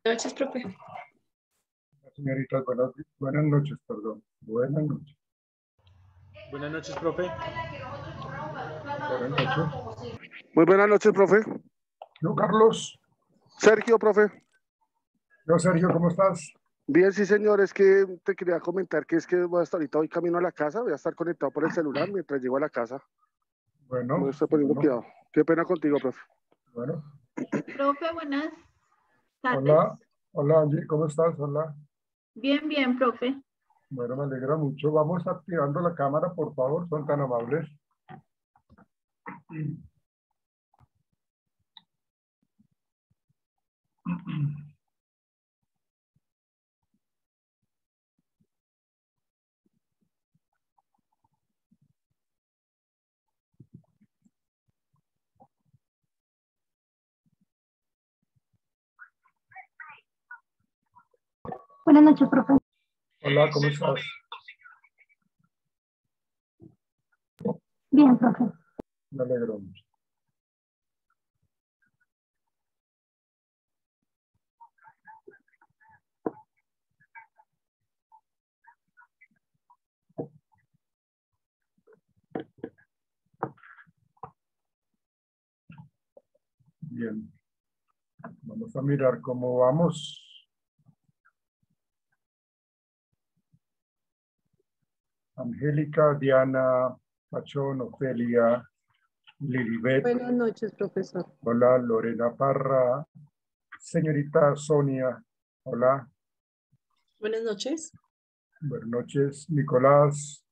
Noches, profe. Señoritas, buenas noches, perdón. Buenas noches. Buenas noches, profe. Buenas noches. Muy buenas noches, profe. Yo, Carlos. Sergio, profe. Yo, Sergio, ¿cómo estás? Bien, sí, señor. Es que te quería comentar que es que voy a estar ahorita, voy camino a la casa, voy a estar conectado por el celular mientras llego a la casa. Bueno. Me estoy poniendo cuidado. Qué pena contigo, profe. Bueno. Profe, buenas tardes. Hola, hola Angie, ¿cómo estás? Hola. Bien, bien, profe. Bueno, me alegra mucho. Vamos activando la cámara, por favor, son tan amables. Buenas noches, profe. Hola, ¿cómo estás? Bien, profe. Me alegro mucho. Bien. Vamos a mirar cómo vamos. Angélica, Diana, Pachón, Ofelia, Lilibet. Buenas noches, profesor. Hola, Lorena Parra. Señorita Sonia. Hola. Buenas noches. Buenas noches, Nicolás.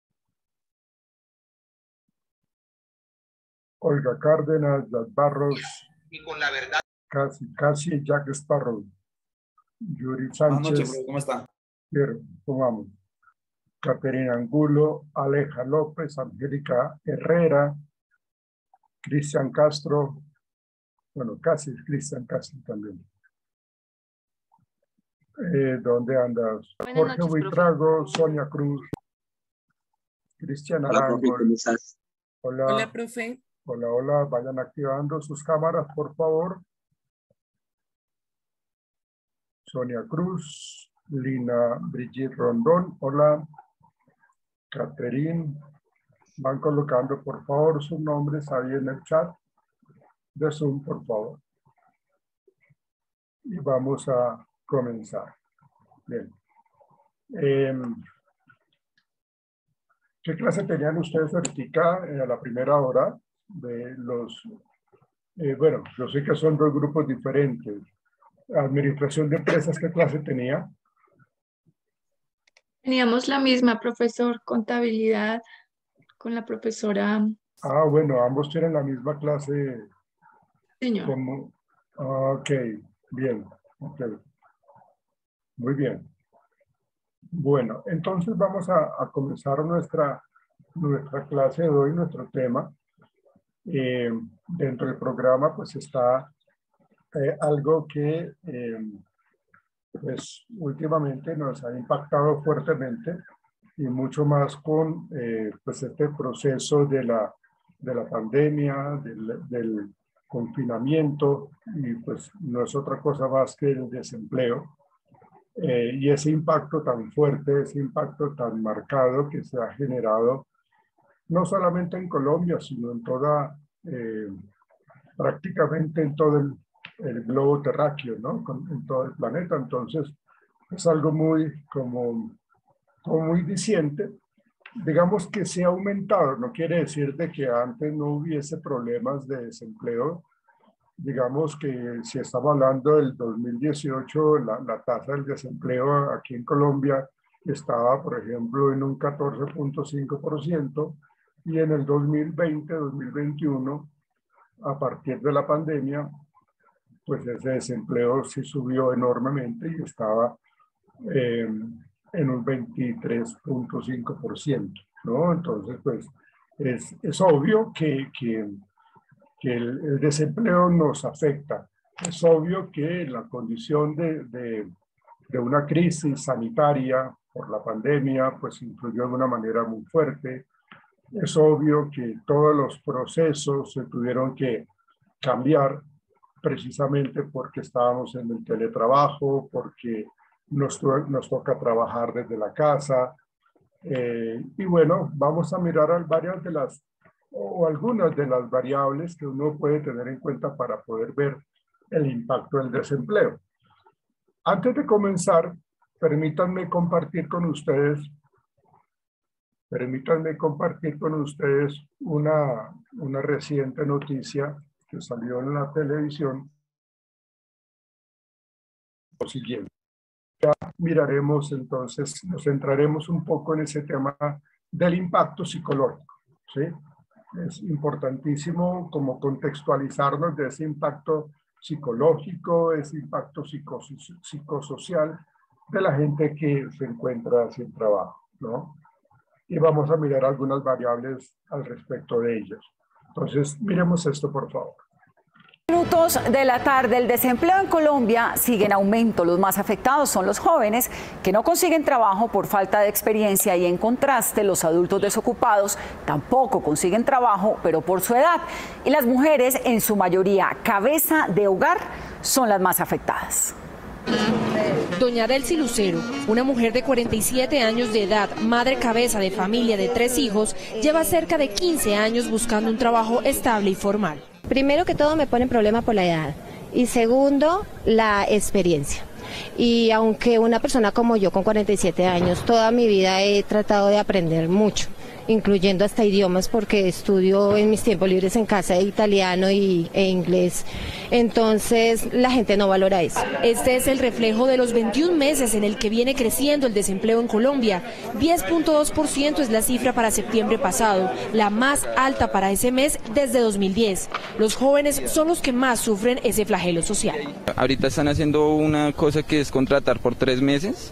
Olga Cárdenas, Jack Barros. Y con la verdad. Casi Jack Sparrow. Yuri Sánchez. Buenas noches, ¿cómo está? Bien, ¿cómo vamos? Caterina Angulo, Aleja López, Angélica Herrera, Cristian Castro, bueno, casi Cristian Castro también. ¿Dónde andas? Buenas Jorge noches, Buitrago, Sonia Cruz, Cristian Hola, profe, Arangol. ¿cómo estás? Hola. Hola, profe. Hola, hola, vayan activando sus cámaras, por favor. Sonia Cruz, Lina Brigitte Rondón, hola. Catherine, van colocando, por favor, sus nombres ahí en el chat de Zoom, por favor. Y vamos a comenzar. Bien. ¿Qué clase tenían ustedes ahorita a la primera hora de los... bueno, yo sé que son dos grupos diferentes. Administración de empresas, ¿qué clase tenía? Teníamos la misma, profesor, contabilidad, con la profesora. Ah, bueno, ambos tienen la misma clase. Señor. Como, ok, bien, ok. Muy bien. Bueno, entonces vamos a comenzar nuestra clase de hoy, nuestro tema. Dentro del programa pues está algo que pues últimamente nos ha impactado fuertemente y mucho más con pues este proceso de la pandemia, del confinamiento, y pues no es otra cosa más que el desempleo. Y ese impacto tan fuerte, ese impacto tan marcado que se ha generado no solamente en Colombia, sino en toda, prácticamente en todo el globo terráqueo, ¿no? En todo el planeta. Entonces, es algo muy, como muy diciente. Digamos que se ha aumentado, no quiere decir de que antes no hubiese problemas de desempleo. Digamos que si estamos hablando del 2018, la tasa del desempleo aquí en Colombia estaba, por ejemplo, en un 14.5%, y en el 2020-2021, a partir de la pandemia, pues ese desempleo sí subió enormemente y estaba en un 23.5%, ¿no? Entonces, pues es obvio que el desempleo nos afecta. Es obvio que la condición de una crisis sanitaria por la pandemia pues influyó de una manera muy fuerte. Es obvio que todos los procesos se tuvieron que cambiar precisamente porque estábamos en el teletrabajo, porque nos toca trabajar desde la casa. Y bueno, vamos a mirar varias de las, o algunas de las variables que uno puede tener en cuenta para poder ver el impacto del desempleo. Antes de comenzar, permítanme compartir con ustedes una reciente noticia que salió en la televisión. Lo siguiente. Ya miraremos entonces, nos centraremos un poco en ese tema del impacto psicológico, ¿sí? Es importantísimo como contextualizarnos de ese impacto psicológico, ese impacto psicosocial de la gente que se encuentra sin trabajo, ¿no? Y vamos a mirar algunas variables al respecto de ellas. Entonces, miremos esto, por favor. Minutos de la tarde, el desempleo en Colombia sigue en aumento. Los más afectados son los jóvenes que no consiguen trabajo por falta de experiencia y en contraste los adultos desocupados tampoco consiguen trabajo, pero por su edad. Y las mujeres, en su mayoría cabeza de hogar, son las más afectadas. Doña Delcy Lucero, una mujer de 47 años de edad, madre cabeza de familia de 3 hijos, lleva cerca de 15 años buscando un trabajo estable y formal. Primero que todo me pone problema por la edad y segundo la experiencia. Y aunque una persona como yo con 47 años, toda mi vida he tratado de aprender mucho, incluyendo hasta idiomas porque estudio en mis tiempos libres en casa italiano e inglés. Entonces la gente no valora eso. Este es el reflejo de los 21 meses en el que viene creciendo el desempleo en Colombia. 10.2% es la cifra para septiembre pasado, la más alta para ese mes desde 2010. Los jóvenes son los que más sufren ese flagelo social. Ahorita están haciendo una cosa que es contratar por 3 meses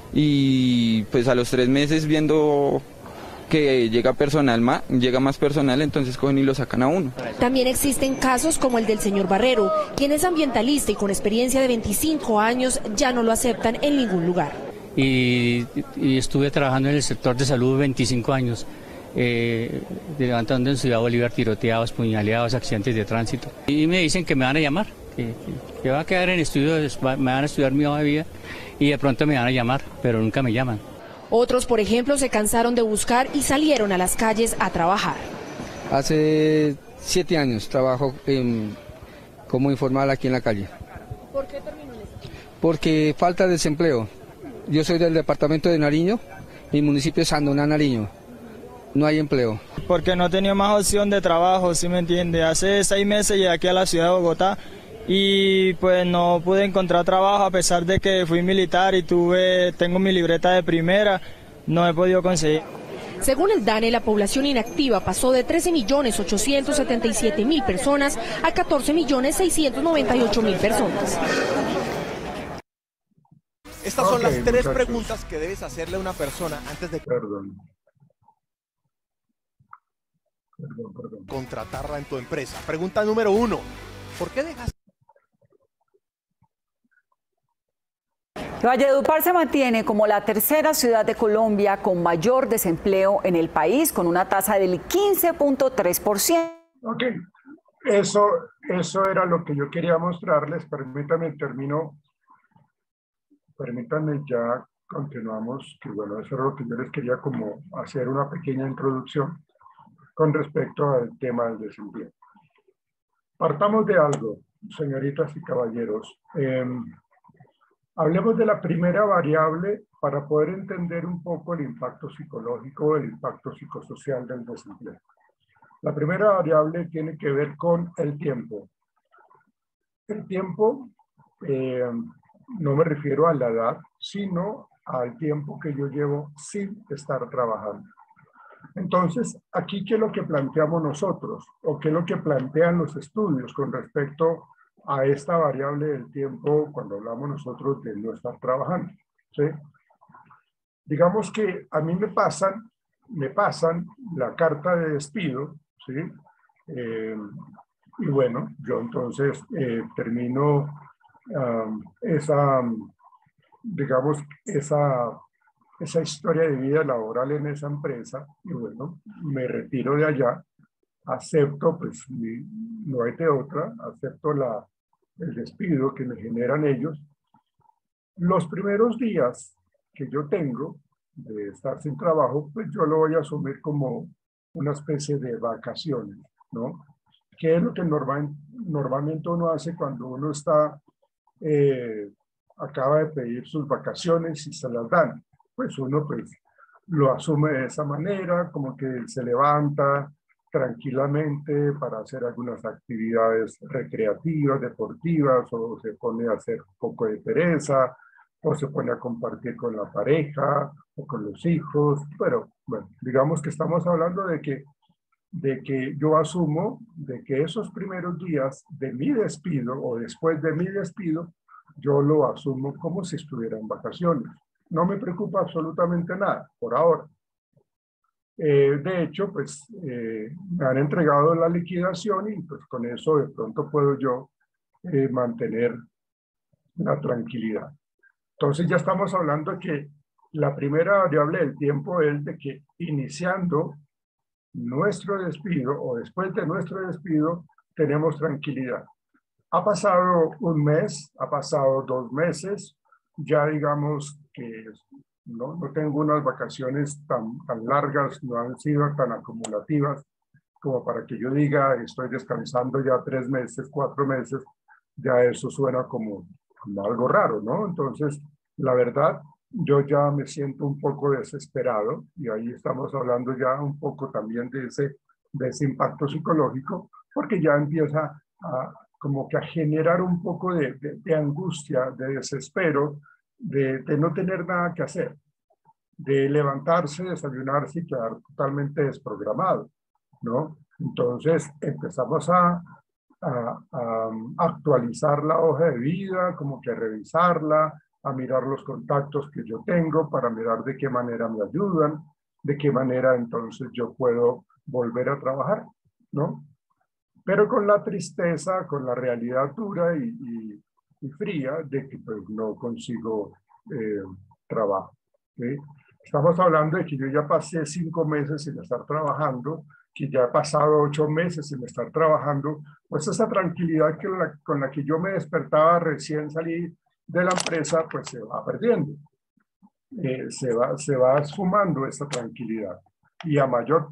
y pues a los 3 meses viendo que llega más personal, entonces cogen y lo sacan a uno. También existen casos como el del señor Barrero, quien es ambientalista y con experiencia de 25 años ya no lo aceptan en ningún lugar. Y estuve trabajando en el sector de salud 25 años, levantando en Ciudad Bolívar tiroteados, puñaleados, accidentes de tránsito. Y me dicen que me van a llamar, que va a quedar en estudios, me van a estudiar mi hoja de vida y de pronto me van a llamar, pero nunca me llaman. Otros, por ejemplo, se cansaron de buscar y salieron a las calles a trabajar. Hace 7 años trabajo como informal aquí en la calle. ¿Por qué terminó eso? Porque falta de desempleo. Yo soy del departamento de Nariño, mi municipio es Sandoná, Nariño. No hay empleo. Porque no tenía más opción de trabajo, ¿sí me entiende? Hace 6 meses llegué aquí a la ciudad de Bogotá y pues no pude encontrar trabajo a pesar de que fui militar y tengo mi libreta de primera, no he podido conseguir. Según el DANE, la población inactiva pasó de 13.877.000 personas a 14.698.000 personas. Estas son las 3 preguntas que debes hacerle a una persona antes de contratarla en tu empresa. Pregunta número 1. ¿Por qué dejas? Valledupar se mantiene como la tercera ciudad de Colombia con mayor desempleo en el país, con una tasa del 15.3%. Ok, eso era lo que yo quería mostrarles. Permítanme ya continuamos, que bueno, eso es lo que yo les quería como hacer una pequeña introducción con respecto al tema del desempleo. Partamos de algo, señoritas y caballeros. Hablemos de la primera variable para poder entender un poco el impacto psicológico, el impacto psicosocial del desempleo. La primera variable tiene que ver con el tiempo. El tiempo, no me refiero a la edad, sino al tiempo que yo llevo sin estar trabajando. Entonces, aquí, ¿qué es lo que planteamos nosotros? ¿O qué es lo que plantean los estudios con respecto a esta variable del tiempo cuando hablamos nosotros de no estar trabajando? ¿Sí? Digamos que a mí me pasan la carta de despido, ¿sí? Y bueno, yo entonces termino esa historia de vida laboral en esa empresa y bueno, me retiro de allá, acepto, pues no hay de otra, acepto el despido que me generan ellos, los primeros días que yo tengo de estar sin trabajo, pues yo lo voy a asumir como una especie de vacaciones, ¿no? ¿Qué es lo que normalmente uno hace cuando uno está, acaba de pedir sus vacaciones y se las dan? Pues uno pues lo asume de esa manera, como que se levanta tranquilamente para hacer algunas actividades recreativas, deportivas, o se pone a hacer un poco de pereza, o se pone a compartir con la pareja o con los hijos. Pero bueno, digamos que estamos hablando de que yo asumo de que esos primeros días de mi despido o después de mi despido, yo lo asumo como si estuviera en vacaciones. No me preocupa absolutamente nada por ahora. De hecho, pues me han entregado la liquidación y pues con eso de pronto puedo yo mantener la tranquilidad. Entonces ya estamos hablando de que la primera variable del tiempo es de que iniciando nuestro despido o después de nuestro despido tenemos tranquilidad. Ha pasado un mes, ha pasado 2 meses, ya digamos que no tengo unas vacaciones tan largas, no han sido tan acumulativas como para que yo diga estoy descansando ya 3 meses, 4 meses, ya eso suena como algo raro, ¿no? Entonces, la verdad, yo ya me siento un poco desesperado y ahí estamos hablando ya un poco también de ese impacto psicológico, porque ya empieza como que a generar un poco de angustia, de desespero, de no tener nada que hacer, de levantarse, desayunarse y quedar totalmente desprogramado, ¿no? Entonces empezamos a actualizar la hoja de vida, como que a revisarla, a mirar los contactos que yo tengo para mirar de qué manera me ayudan, de qué manera entonces yo puedo volver a trabajar, ¿no? Pero con la tristeza, con la realidad dura y fría de que pues, no consigo trabajo, ¿sí? Estamos hablando de que yo ya pasé 5 meses sin estar trabajando, que ya he pasado 8 meses sin estar trabajando, pues esa tranquilidad con la que yo me despertaba recién salí de la empresa, pues se va perdiendo. Se va esfumando esa tranquilidad. Y a mayor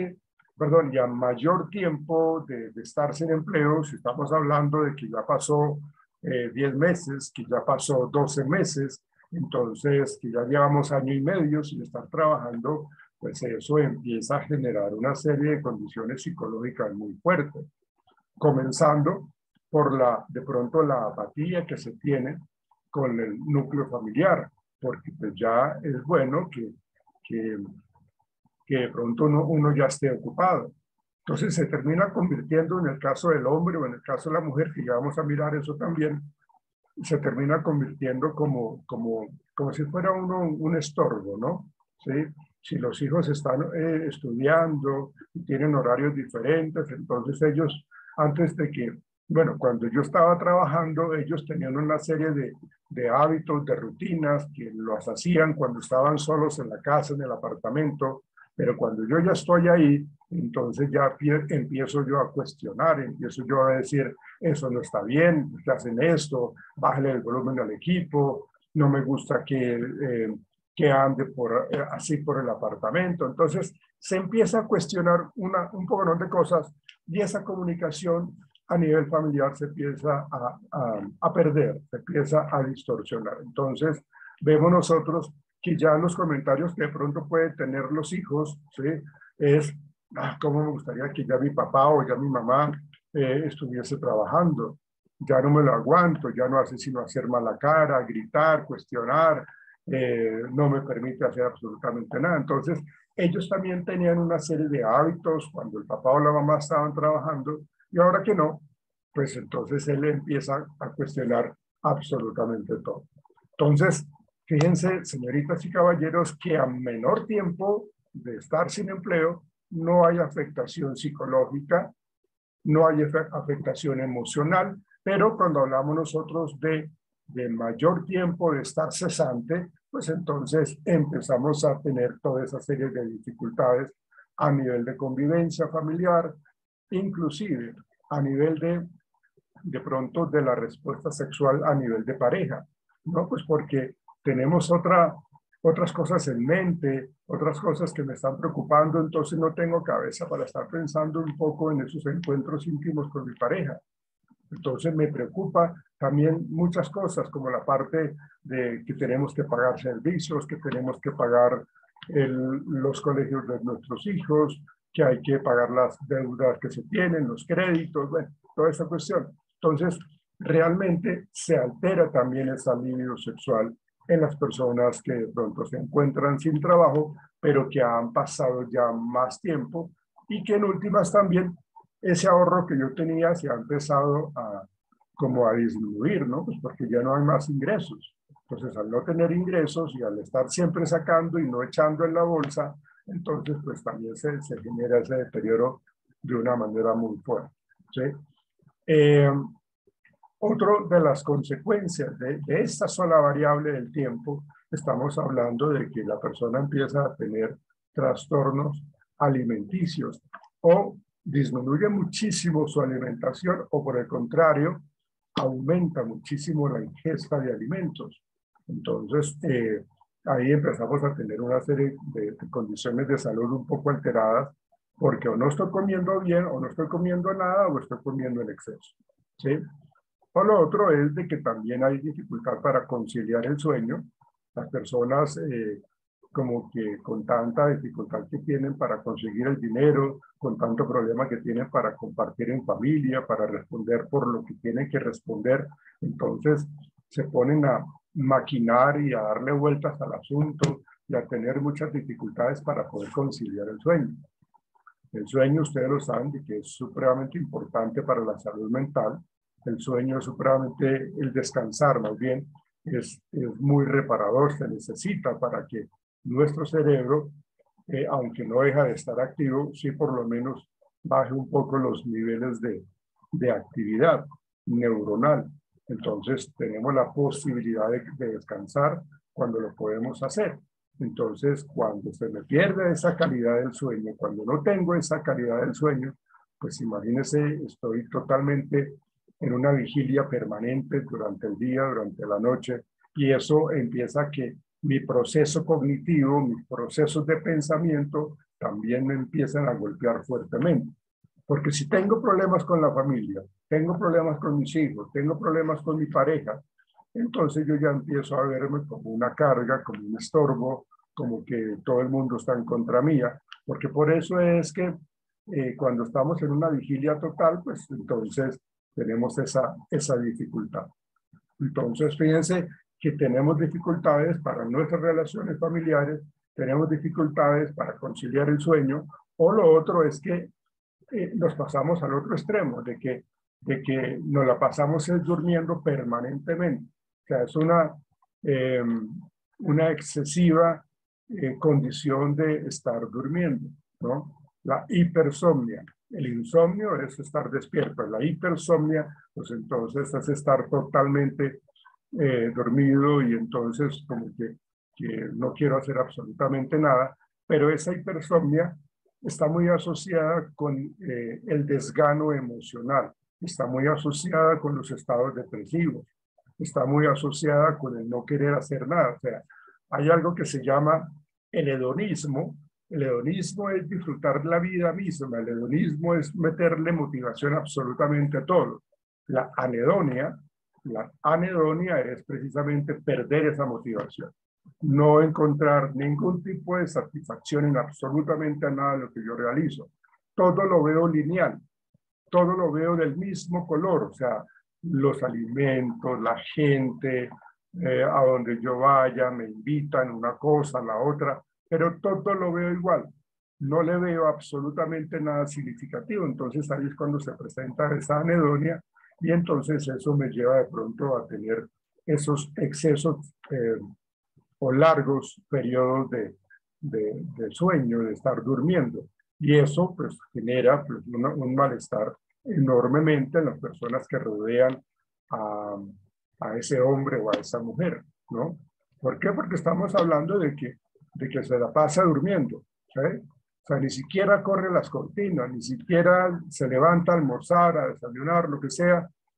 tiempo de estar sin empleo, si estamos hablando de que ya pasó 10 meses, que ya pasó 12 meses, entonces que ya llevamos 1 año y medio sin estar trabajando, pues eso empieza a generar una serie de condiciones psicológicas muy fuertes, comenzando por de pronto la apatía que se tiene con el núcleo familiar, porque pues ya es bueno que de pronto uno ya esté ocupado. Entonces se termina convirtiendo, en el caso del hombre o en el caso de la mujer, que ya vamos a mirar eso también, se termina convirtiendo como si fuera uno un estorbo, ¿no? ¿Sí? Si los hijos están estudiando y tienen horarios diferentes, entonces ellos, antes de que, bueno, cuando yo estaba trabajando, ellos tenían una serie de hábitos, de rutinas que los hacían cuando estaban solos en la casa, en el apartamento, pero cuando yo ya estoy ahí, entonces ya empiezo yo a cuestionar, empiezo yo a decir, eso no está bien, que hacen esto, bájale el volumen al equipo, no me gusta que ande así por el apartamento. Entonces se empieza a cuestionar un poco de cosas y esa comunicación a nivel familiar se empieza a perder, se empieza a distorsionar. Entonces vemos nosotros que ya los comentarios que de pronto pueden tener los hijos, ¿sí? Es, cómo me gustaría que ya mi papá o ya mi mamá estuviese trabajando, ya no me lo aguanto, ya no hace sino hacer mala cara, gritar, cuestionar, no me permite hacer absolutamente nada. Entonces, ellos también tenían una serie de hábitos cuando el papá o la mamá estaban trabajando y ahora que no, pues entonces él empieza a cuestionar absolutamente todo. Entonces, fíjense, señoritas y caballeros, que a menor tiempo de estar sin empleo, no hay afectación psicológica, no hay afectación emocional, pero cuando hablamos nosotros de mayor tiempo de estar cesante, pues entonces empezamos a tener toda esa serie de dificultades a nivel de convivencia familiar, inclusive a nivel de pronto de la respuesta sexual a nivel de pareja, ¿no? Pues porque tenemos otras cosas en mente, otras cosas que me están preocupando, entonces no tengo cabeza para estar pensando un poco en esos encuentros íntimos con mi pareja. Entonces me preocupa también muchas cosas, como la parte de que tenemos que pagar servicios, que tenemos que pagar los colegios de nuestros hijos, que hay que pagar las deudas que se tienen, los créditos, bueno, toda esa cuestión. Entonces, realmente se altera también esa libido sexual en las personas que de pronto se encuentran sin trabajo, pero que han pasado ya más tiempo y que en últimas también ese ahorro que yo tenía se ha empezado como a disminuir, ¿no? Pues porque ya no hay más ingresos. Entonces, al no tener ingresos y al estar siempre sacando y no echando en la bolsa, entonces pues también se genera ese deterioro de una manera muy fuerte, ¿sí? Otro de las consecuencias de esta sola variable del tiempo, estamos hablando de que la persona empieza a tener trastornos alimenticios o disminuye muchísimo su alimentación o por el contrario, aumenta muchísimo la ingesta de alimentos. Entonces, ahí empezamos a tener una serie de condiciones de salud un poco alteradas porque o no estoy comiendo bien o no estoy comiendo nada o estoy comiendo en exceso, ¿sí? O lo otro es de que también hay dificultad para conciliar el sueño. Las personas como que con tanta dificultad que tienen para conseguir el dinero, con tanto problema que tienen para compartir en familia, para responder por lo que tienen que responder, entonces se ponen a maquinar y a darle vueltas al asunto y a tener muchas dificultades para poder conciliar el sueño. El sueño, ustedes lo saben, de que es supremamente importante para la salud mental. El sueño es supremamente, el descansar más bien, es muy reparador, se necesita para que nuestro cerebro, aunque no deja de estar activo, sí por lo menos baje un poco los niveles de actividad neuronal. Entonces tenemos la posibilidad de descansar cuando lo podemos hacer. Entonces cuando se me pierde esa calidad del sueño, cuando no tengo esa calidad del sueño, pues imagínense, estoy totalmente en una vigilia permanente durante el día, durante la noche, y eso empieza a que mi proceso cognitivo, mis procesos de pensamiento también me empiezan a golpear fuertemente. Porque si tengo problemas con la familia, tengo problemas con mis hijos, tengo problemas con mi pareja, entonces yo ya empiezo a verme como una carga, como un estorbo, como que todo el mundo está en contra mía, porque por eso es que cuando estamos en una vigilia total, pues entonces tenemos esa dificultad. Entonces, fíjense que tenemos dificultades para nuestras relaciones familiares, tenemos dificultades para conciliar el sueño, o lo otro es que nos pasamos al otro extremo, de que nos la pasamos durmiendo permanentemente. O sea, es una excesiva condición de estar durmiendo, ¿no? La hipersomnia. El insomnio es estar despierto. La hipersomnia, pues entonces es estar totalmente dormido y entonces como que no quiero hacer absolutamente nada. Pero esa hipersomnia está muy asociada con el desgano emocional, está muy asociada con los estados depresivos, está muy asociada con el no querer hacer nada. O sea, hay algo que se llama el hedonismo. El hedonismo es disfrutar la vida misma, el hedonismo es meterle motivación absolutamente a todo. La anedonia es precisamente perder esa motivación, no encontrar ningún tipo de satisfacción en absolutamente nada de lo que yo realizo. Todo lo veo lineal, todo lo veo del mismo color, o sea, los alimentos, la gente, a donde yo vaya, me invitan una cosa, la otra, pero todo lo veo igual, no le veo absolutamente nada significativo. Entonces ahí es cuando se presenta esa anedonia y entonces eso me lleva de pronto a tener esos excesos o largos periodos de sueño, de estar durmiendo. Y eso pues genera pues, un malestar enormemente en las personas que rodean a ese hombre o a esa mujer, ¿no? ¿Por qué? Porque estamos hablando de que se la pasa durmiendo, ¿sí? O sea, ni siquiera corre las cortinas, ni siquiera se levanta a almorzar, a desayunar, lo que sea,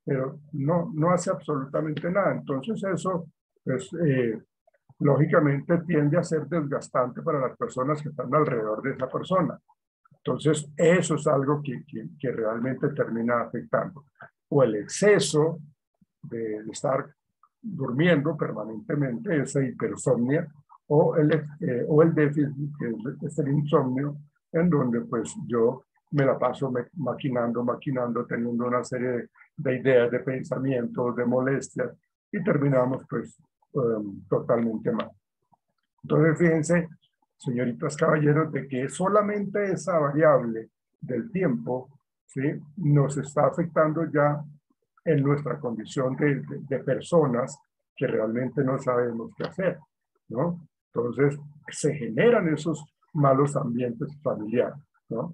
pero no hace absolutamente nada. Entonces eso, pues, lógicamente tiende a ser desgastante para las personas que están alrededor de esa persona. Entonces eso es algo que realmente termina afectando. O el exceso de estar durmiendo permanentemente, esa hipersomnia, o el déficit, que es el insomnio, en donde pues yo me la paso maquinando, teniendo una serie de ideas, de pensamientos, de molestias, y terminamos pues totalmente mal. Entonces fíjense, señoritas, caballeros, de que solamente esa variable del tiempo, ¿sí?, nos está afectando ya en nuestra condición de personas que realmente no sabemos qué hacer, ¿no? Entonces se generan esos malos ambientes familiares, ¿no?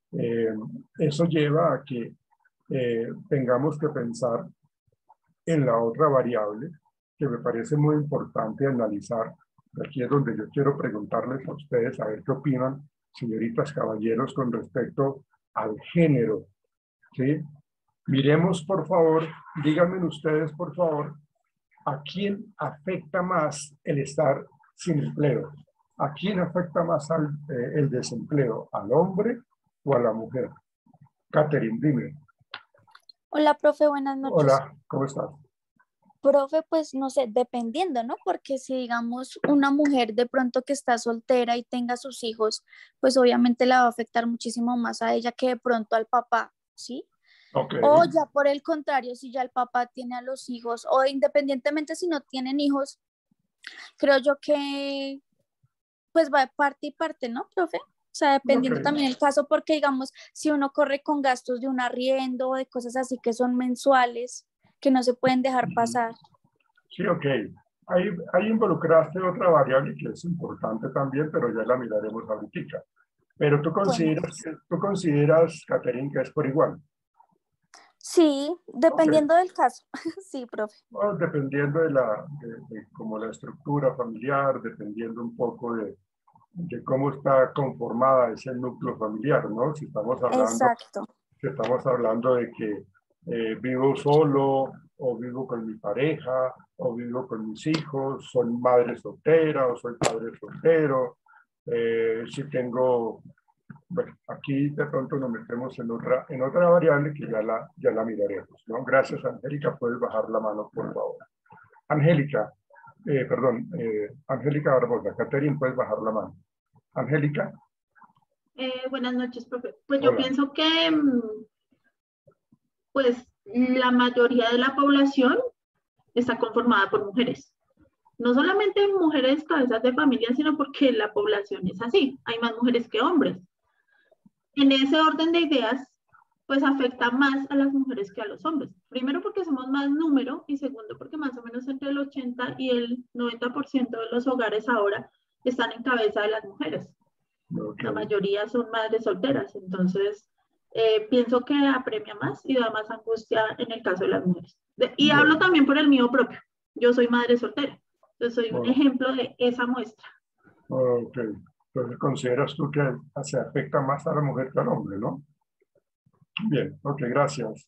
Eso lleva a que tengamos que pensar en la otra variable que me parece muy importante analizar. Aquí es donde yo quiero preguntarles a ustedes a ver qué opinan, señoritas, caballeros, con respecto al género, ¿sí? Miremos, por favor, díganme ustedes, por favor, ¿a quién afecta más el estar sin empleo? ¿A quién afecta más el desempleo? ¿Al hombre o a la mujer? Catherine, dime. Hola, profe, buenas noches. Hola, ¿cómo estás? Profe, pues no sé, dependiendo, ¿no? Porque si digamos una mujer de pronto que está soltera y tenga sus hijos, pues obviamente la va a afectar muchísimo más a ella que de pronto al papá, ¿sí? Okay. O ya por el contrario, si ya el papá tiene a los hijos, o independientemente si no tienen hijos, creo yo que pues va de parte y parte, ¿no, profe? O sea, dependiendo también el caso, porque digamos, si uno corre con gastos de un arriendo o de cosas así que son mensuales, que no se pueden dejar pasar. Sí, ok. Ahí involucraste otra variable que es importante también, pero ya la miraremos ahorita. Pero tú consideras, Catherine, que es por igual. Sí, dependiendo del caso. Sí, profe. Bueno, dependiendo de como la estructura familiar, dependiendo un poco de cómo está conformada ese núcleo familiar, ¿no? Si estamos hablando de que vivo solo, o vivo con mi pareja, o vivo con mis hijos, soy madre soltera, o soy padre soltero, si tengo... Bueno, aquí de pronto nos metemos en otra variable que ya la miraremos, ¿no? Gracias, Angélica. Puedes bajar la mano, por favor. Angélica, Angélica Barbosa. Catherine, puedes bajar la mano. Angélica. Buenas noches, profe. Pues yo pienso que pues la mayoría de la población está conformada por mujeres. No solamente mujeres cabezas de familia, sino porque la población es así. Hay más mujeres que hombres. En ese orden de ideas, pues afecta más a las mujeres que a los hombres. Primero porque somos más número y segundo porque más o menos entre el 80 y el 90% de los hogares ahora están en cabeza de las mujeres. Okay. La mayoría son madres solteras, entonces pienso que apremia más y da más angustia en el caso de las mujeres. Y hablo también por el mío propio. Yo soy madre soltera, entonces soy un ejemplo de esa muestra. Ok. Entonces, consideras tú que se afecta más a la mujer que al hombre, ¿no? Bien, ok, gracias,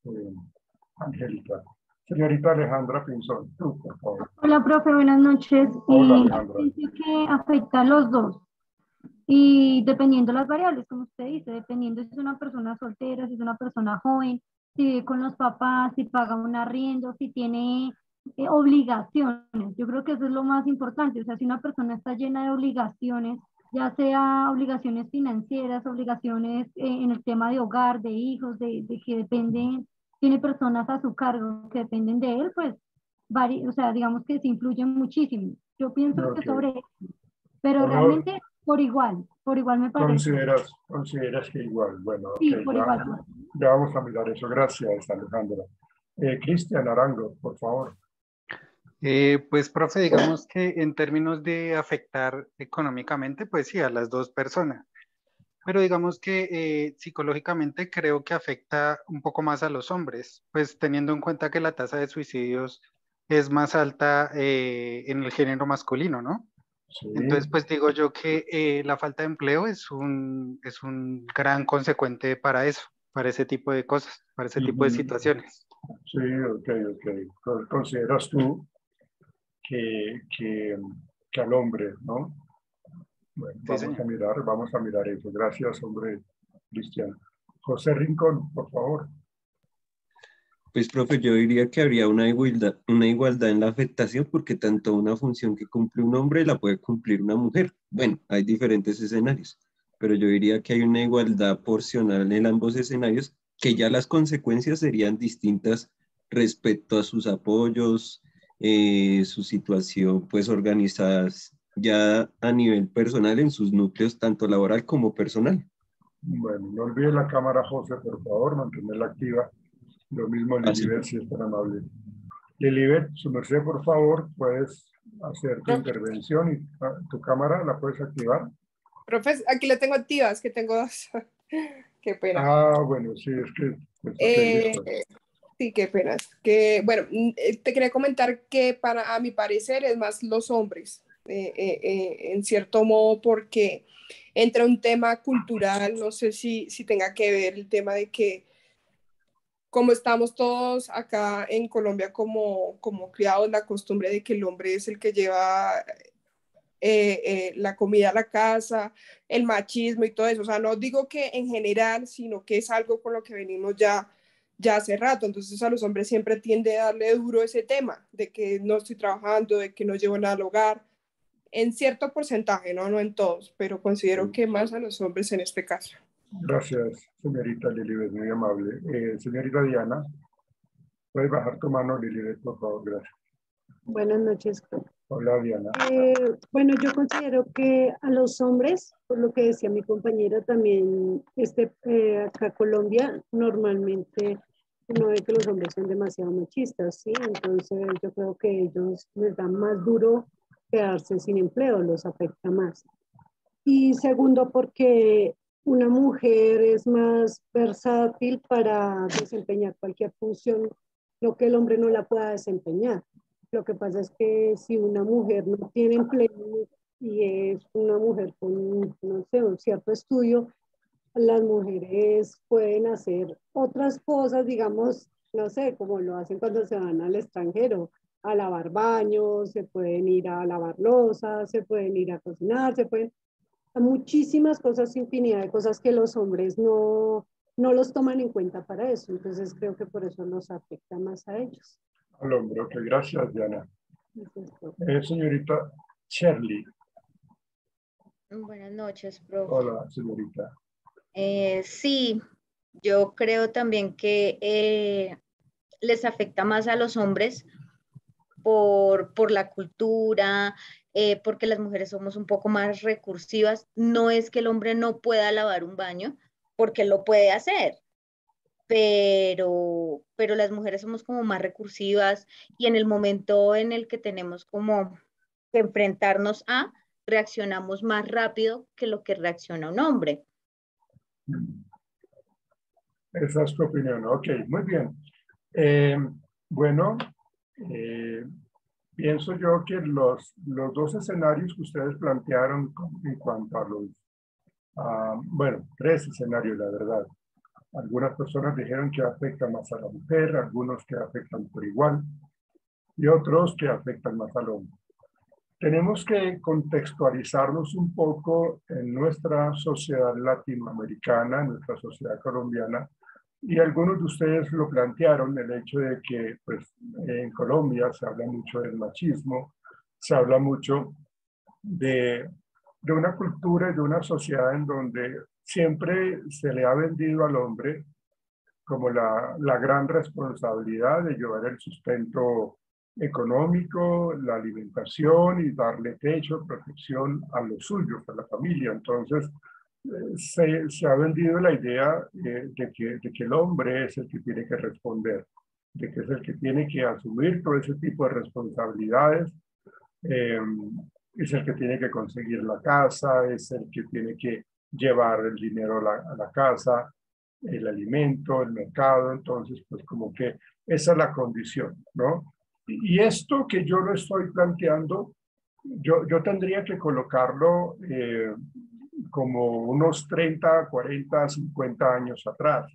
Angélica. Señorita Alejandra Pinzón, tú, por favor. Hola, profe, buenas noches. Hola, Alejandra. Dice que afecta a los dos. Y dependiendo de las variables, como usted dice, dependiendo si es una persona soltera, si es una persona joven, si vive con los papás, si paga un arriendo, si tiene obligaciones. Yo creo que eso es lo más importante. O sea, si una persona está llena de obligaciones, ya sea obligaciones financieras, obligaciones en el tema de hogar, de hijos, de que dependen, tiene personas a su cargo que dependen de él, pues, o sea, digamos que se influyen muchísimo. Yo pienso que sobre eso, pero realmente por igual me parece. ¿Consideras que igual? Bueno, sí, okay, por igual. Ya vamos a mirar eso. Gracias, Alejandra. Cristian Arango, por favor. Pues, profe, digamos que en términos de afectar económicamente, pues sí, a las dos personas. Pero digamos que psicológicamente creo que afecta un poco más a los hombres, pues teniendo en cuenta que la tasa de suicidios es más alta en el género masculino, ¿no? Sí. Entonces, pues digo yo que la falta de empleo es un gran consecuente para eso, para ese tipo de cosas, para ese tipo de situaciones. Sí, ok. ¿Consideras tú que al hombre, ¿no? Bueno, Sí, señor. vamos a mirar eso. Gracias, hombre Cristian. José Rincón, por favor. Pues, profe, yo diría que habría una igualdad en la afectación porque tanto una función que cumple un hombre la puede cumplir una mujer. Bueno, hay diferentes escenarios, pero yo diría que hay una igualdad porcional en ambos escenarios, que ya las consecuencias serían distintas respecto a sus apoyos, su situación, pues organizadas ya a nivel personal en sus núcleos, tanto laboral como personal. Bueno, no olvide la cámara, José, por favor, mantenerla activa. Lo mismo, Lilibet, si es tan amable. Lilibet, su merced, por favor, puedes hacer tu intervención y tu cámara la puedes activar. Profes, aquí la tengo activa, es que tengo dos. Qué pena. Ah, bueno, sí, es que... Pues, okay, sí, qué pena. Bueno, te quería comentar que a mi parecer es más los hombres, en cierto modo, porque entra un tema cultural, no sé si tenga que ver el tema de que como estamos todos acá en Colombia como criados, la costumbre de que el hombre es el que lleva la comida a la casa, el machismo y todo eso. O sea, no digo que en general, sino que es algo con lo que venimos ya hace rato. Entonces a los hombres siempre tiende a darle duro ese tema de que no estoy trabajando, de que no llevo nada al hogar, en cierto porcentaje, no en todos, pero considero que más a los hombres en este caso. Gracias, señorita Lilibet, muy amable. Señorita Diana, ¿puedes bajar tu mano, Lilibet, por favor? Gracias. Buenas noches. Hola, Diana. Bueno, yo considero que a los hombres, por lo que decía mi compañera también, acá en Colombia, normalmente uno ve que los hombres son demasiado machistas, ¿sí? Entonces yo creo que ellos les da más duro quedarse sin empleo, los afecta más. Y segundo, porque una mujer es más versátil para desempeñar cualquier función, lo que el hombre no la pueda desempeñar. Lo que pasa es que si una mujer no tiene empleo y es una mujer con, no sé, un cierto estudio, las mujeres pueden hacer otras cosas, digamos, no sé, como lo hacen cuando se van al extranjero, a lavar baños, se pueden ir a lavar losas, se pueden ir a cocinar, se pueden... muchísimas cosas, infinidad de cosas que los hombres no los toman en cuenta para eso. Entonces creo que por eso nos afecta más a ellos. Al hombre, ok, gracias, Diana. Señorita Shirley. Buenas noches, profe. Hola, señorita. Sí, yo creo también que les afecta más a los hombres por la cultura, porque las mujeres somos un poco más recursivas. No es que el hombre no pueda lavar un baño, porque lo puede hacer, pero las mujeres somos como más recursivas y en el momento en el que tenemos como que enfrentarnos reaccionamos más rápido que lo que reacciona un hombre. Esa es tu opinión, ok, muy bien. Bueno, pienso yo que los dos escenarios que ustedes plantearon en cuanto a los, bueno, tres escenarios, la verdad. Algunas personas dijeron que afecta más a la mujer, algunos que afectan por igual y otros que afectan más al hombre. Tenemos que contextualizarnos un poco en nuestra sociedad latinoamericana, en nuestra sociedad colombiana, y algunos de ustedes lo plantearon, el hecho de que pues, en Colombia se habla mucho del machismo, se habla mucho de una cultura y de una sociedad en donde siempre se le ha vendido al hombre como la gran responsabilidad de llevar el sustento económico, la alimentación y darle techo, protección a los suyos, a la familia. Entonces, se ha vendido la idea de que el hombre es el que tiene que responder, de que es el que tiene que asumir todo ese tipo de responsabilidades, es el que tiene que conseguir la casa, es el que tiene que llevar el dinero a la casa, el alimento, el mercado. Entonces, pues como que esa es la condición, ¿no? Y esto que yo lo estoy planteando, yo tendría que colocarlo como unos 30, 40, 50 años atrás.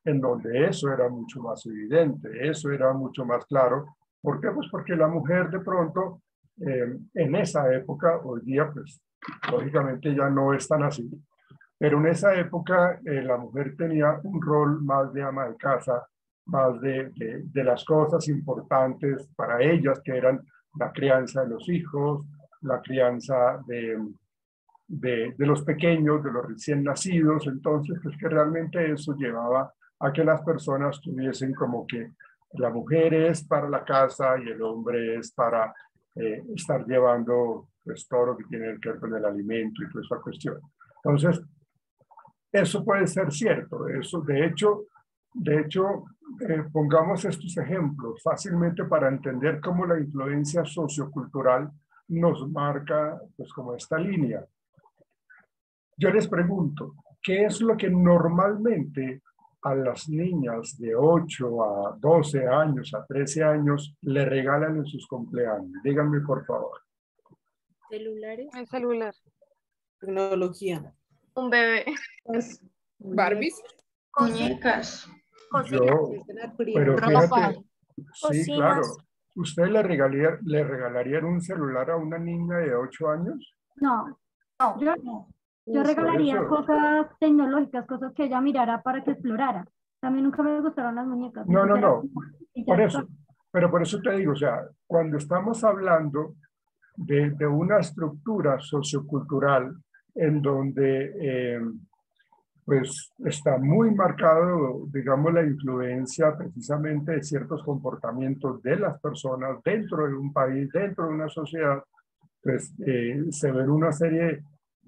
en donde eso era mucho más evidente, eso era mucho más claro. ¿Por qué? Pues porque la mujer de pronto, en esa época, hoy día pues lógicamente ya no es tan así, pero en esa época la mujer tenía un rol más de ama de casa, más de las cosas importantes para ellas, que eran la crianza de los hijos, la crianza de los pequeños, de los recién nacidos. Entonces, pues que realmente eso llevaba a que las personas tuviesen como que la mujer es para la casa y el hombre es para estar llevando pues todo lo que tiene que ver con el alimento y toda esa cuestión. Entonces, eso puede ser cierto. Eso, de hecho, pongamos estos ejemplos fácilmente para entender cómo la influencia sociocultural nos marca pues como esta línea. Yo les pregunto, ¿qué es lo que normalmente a las niñas de 8 a 12 años, a 13 años, le regalan en sus cumpleaños? Díganme, por favor. Celulares. El celular. Tecnología. Un bebé. Barbies. Muñecas. Pero fíjate, sí, claro. ¿Usted le regalarían un celular a una niña de 8 años? No, yo regalaría cosas tecnológicas, cosas que ella mirara para que explorara. También nunca me gustaron las muñecas. No. Por eso. Pero por eso te digo, o sea, cuando estamos hablando de una estructura sociocultural en donde pues está muy marcado, digamos, la influencia precisamente de ciertos comportamientos de las personas dentro de un país, dentro de una sociedad, pues se ven una serie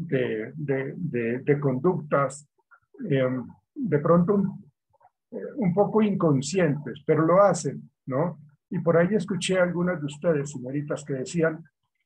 de conductas de pronto un poco inconscientes, pero lo hacen, ¿no? Y por ahí escuché a algunas de ustedes, señoritas, que decían,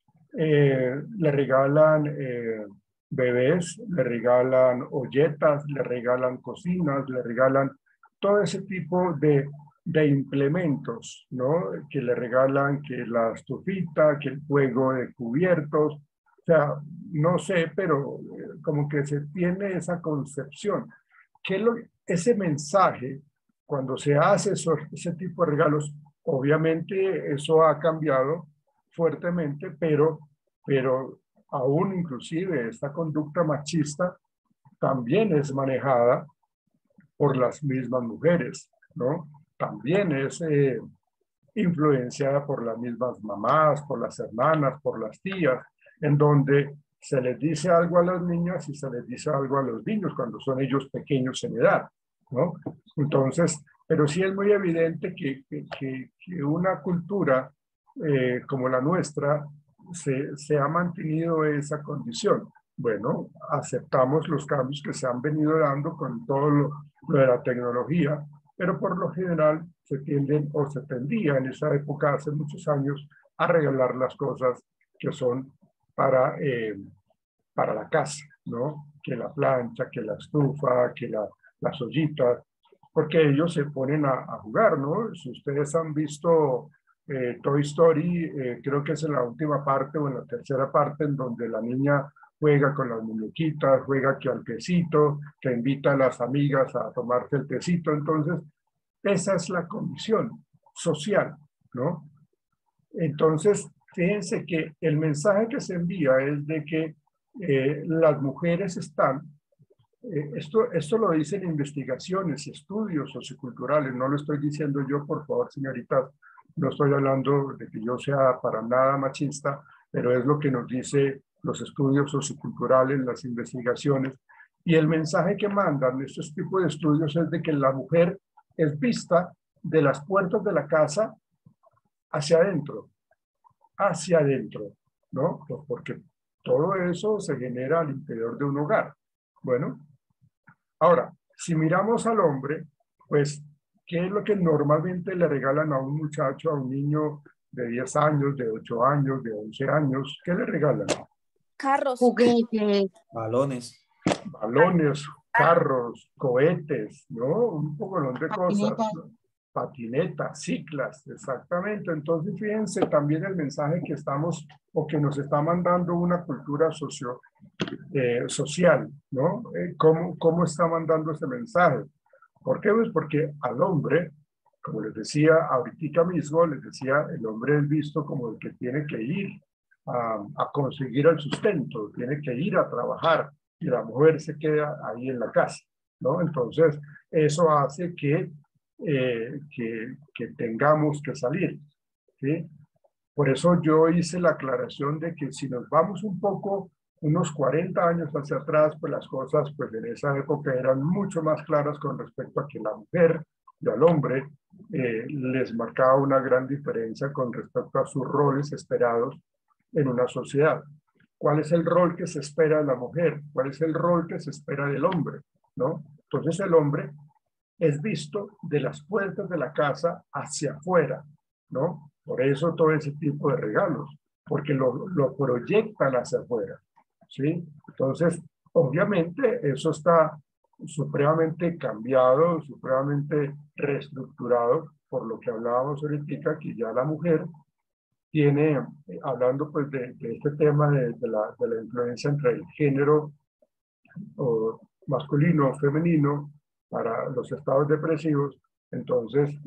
le regalan bebés, le regalan olletas, le regalan cocinas, le regalan todo ese tipo de implementos, ¿no? Que le regalan que la estufita, que el juego de cubiertos. O sea, no sé, pero como que se tiene esa concepción. Ese mensaje, cuando se hace ese tipo de regalos, obviamente eso ha cambiado fuertemente, pero aún inclusive esta conducta machista también es manejada por las mismas mujeres, ¿no? También es influenciada por las mismas mamás, por las hermanas, por las tías, en donde se les dice algo a las niñas y se les dice algo a los niños cuando son ellos pequeños en edad, ¿no? Entonces, pero sí es muy evidente que una cultura como la nuestra se ha mantenido esa condición. Bueno, aceptamos los cambios que se han venido dando con todo lo de la tecnología, pero por lo general se tendía en esa época, hace muchos años, a regalar las cosas que son para la casa, ¿no? Que la plancha, que la estufa, que las ollitas, porque ellos se ponen a jugar, ¿no? Si ustedes han visto Toy Story, creo que es en la última parte o en la tercera parte, en donde la niña juega con las muñequitas, juega que al tecito, que invita a las amigas a tomarse el tecito. Entonces, esa es la condición social, ¿no? Entonces, fíjense que el mensaje que se envía es de que las mujeres están, esto lo dicen investigaciones y estudios socioculturales, no lo estoy diciendo yo, por favor, señoritas, no estoy hablando de que yo sea para nada machista, pero es lo que nos dice los estudios socioculturales, las investigaciones, y el mensaje que mandan estos tipos de estudios es de que la mujer es vista de las puertas de la casa hacia adentro, ¿no? Pues porque todo eso se genera al interior de un hogar. Bueno, ahora, si miramos al hombre, pues, ¿qué es lo que normalmente le regalan a un muchacho, a un niño de 10 años, de 8 años, de 11 años? ¿Qué le regalan? Carros. Juguetes. Balones. Balones, carros, cohetes, ¿no? Un poco de cosas, ¿no? Patinetas, ciclas, exactamente. Entonces, fíjense también el mensaje que estamos, o que nos está mandando una cultura social, ¿no? ¿Cómo está mandando ese mensaje? ¿Por qué? Pues porque al hombre, como les decía ahorita mismo, les decía, el hombre es visto como el que tiene que ir a conseguir el sustento, tiene que ir a trabajar y la mujer se queda ahí en la casa, ¿no? Entonces, eso hace que tengamos que salir, ¿sí? Por eso yo hice la aclaración de que si nos vamos un poco, unos 40 años hacia atrás, pues las cosas pues en esa época eran mucho más claras con respecto a que la mujer y al hombre les marcaba una gran diferencia con respecto a sus roles esperados en una sociedad. ¿Cuál es el rol que se espera de la mujer? ¿Cuál es el rol que se espera del hombre? ¿No? Entonces el hombre es visto de las puertas de la casa hacia afuera, ¿no? Por eso todo ese tipo de regalos, porque lo proyectan hacia afuera, ¿sí? Entonces, obviamente, eso está supremamente cambiado, supremamente reestructurado, por lo que hablábamos ahorita, que ya la mujer tiene, hablando pues de este tema de la influencia entre el género o masculino o femenino para los estados depresivos, entonces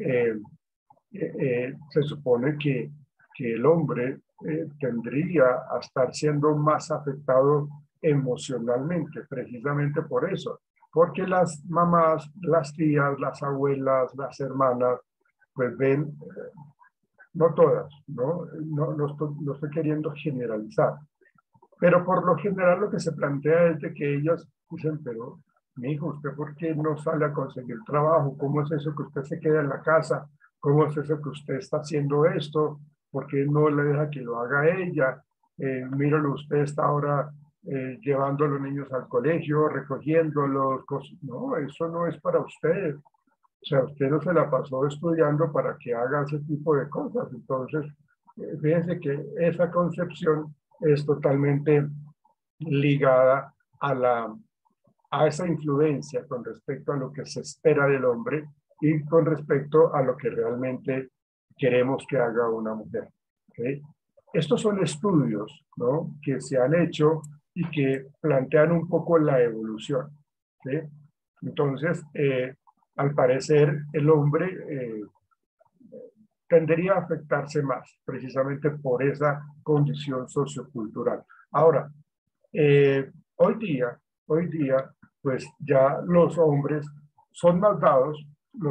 se supone que el hombre tendría a estar siendo más afectado emocionalmente, precisamente por eso, porque las mamás, las tías, las abuelas, las hermanas, pues ven, no todas, no estoy queriendo generalizar, pero por lo general lo que se plantea es de que ellas dicen, pero mi hijo, ¿usted por qué no sale a conseguir trabajo? ¿Cómo es eso que usted se queda en la casa? ¿Cómo es eso que usted está haciendo esto? ¿Por qué no le deja que lo haga ella? Míralo, usted está ahora llevando a los niños al colegio, recogiéndolos. No, eso no es para usted. O sea, usted no se la pasó estudiando para que haga ese tipo de cosas. Entonces, fíjense que esa concepción es totalmente ligada a esa influencia con respecto a lo que se espera del hombre y con respecto a lo que realmente queremos que haga una mujer. ¿Okay? Estos son estudios, ¿no?, que se han hecho y que plantean un poco la evolución. ¿Sí? Entonces, al parecer, el hombre tendería a afectarse más, precisamente por esa condición sociocultural. Ahora, hoy día, pues ya los hombres son más dados,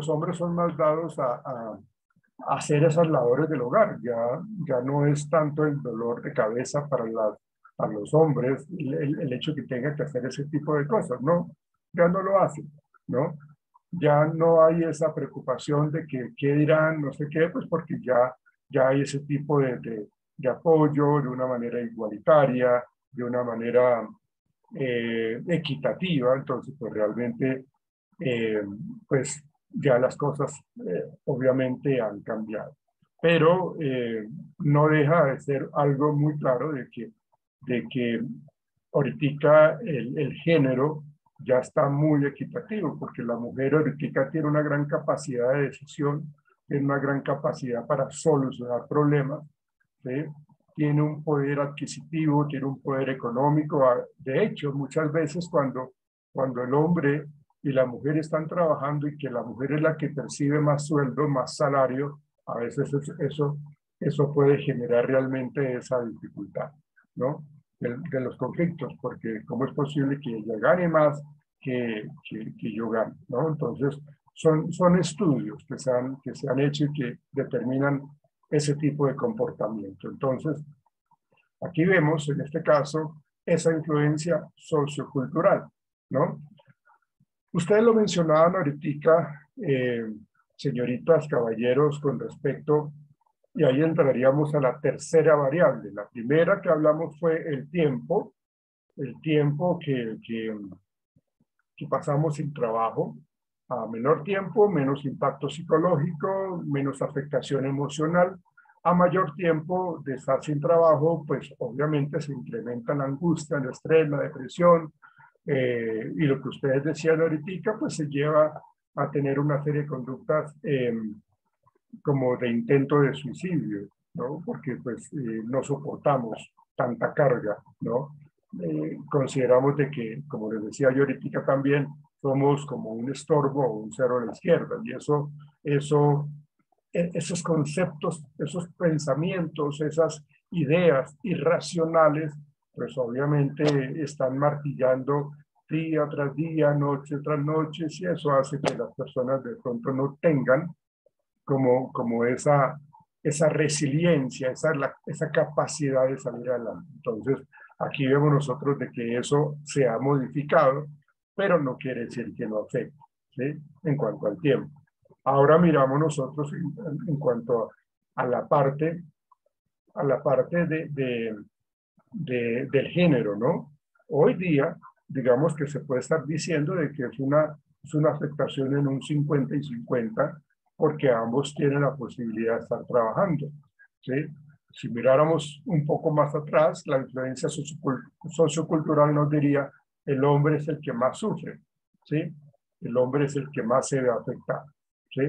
a hacer esas labores del hogar. Ya no es tanto el dolor de cabeza para los hombres el hecho que tengan que hacer ese tipo de cosas, ¿no? Ya no lo hacen, ¿no? Ya no hay esa preocupación de que qué dirán, no sé qué, pues porque ya hay ese tipo de apoyo de una manera igualitaria, de una manera equitativa. Entonces pues realmente pues ya las cosas obviamente han cambiado, pero no deja de ser algo muy claro de que ahorita el género ya está muy equitativo, porque la mujer ahorita tiene una gran capacidad de decisión, tiene una gran capacidad para solucionar problemas, ¿sí? Tiene un poder adquisitivo, tiene un poder económico. De hecho, muchas veces cuando el hombre y la mujer están trabajando y que la mujer es la que percibe más sueldo, más salario, a veces eso puede generar realmente esa dificultad, ¿no? De los conflictos, porque ¿cómo es posible que ella gane más que yo gane, ¿no? Entonces, son estudios que se han hecho y que determinan ese tipo de comportamiento. Entonces, aquí vemos, en este caso, esa influencia sociocultural, ¿no? Ustedes lo mencionaban ahorita, señoritas, caballeros, con respecto, y ahí entraríamos a la tercera variable. La primera que hablamos fue el tiempo que pasamos sin trabajo. A menor tiempo, menos impacto psicológico, menos afectación emocional. A mayor tiempo de estar sin trabajo, pues obviamente se incrementa la angustia, el estrés, la depresión, y lo que ustedes decían ahorita, pues se lleva a tener una serie de conductas como de intento de suicidio, ¿no? Porque pues no soportamos tanta carga, ¿no? Consideramos de que, como les decía yo ahorita también, somos como un estorbo o un cero a la izquierda. Y esos conceptos, esos pensamientos, esas ideas irracionales, pues obviamente están martillando día tras día, noche tras noche, y eso hace que las personas de pronto no tengan como esa resiliencia, esa capacidad de salir adelante. Entonces, aquí vemos nosotros de que eso se ha modificado, pero no quiere decir que no afecte, ¿sí? En cuanto al tiempo. Ahora miramos nosotros en cuanto a la parte del género, ¿no? Hoy día, digamos que se puede estar diciendo de que es una afectación en un 50 y 50, porque ambos tienen la posibilidad de estar trabajando, ¿sí? Si miráramos un poco más atrás, la influencia sociocultural nos diría el hombre es el que más sufre, ¿sí? El hombre es el que más se ve afectado, ¿sí?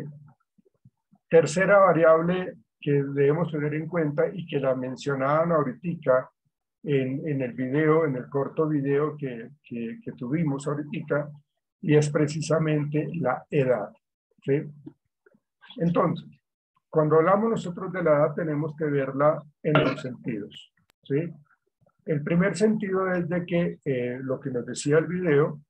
Tercera variable que debemos tener en cuenta y que la mencionaban ahorita en el video, en el corto video que tuvimos ahorita, y es precisamente la edad, ¿sí? Entonces, cuando hablamos nosotros de la edad tenemos que verla en dos sentidos, ¿sí? El primer sentido es de que lo que nos decía el video,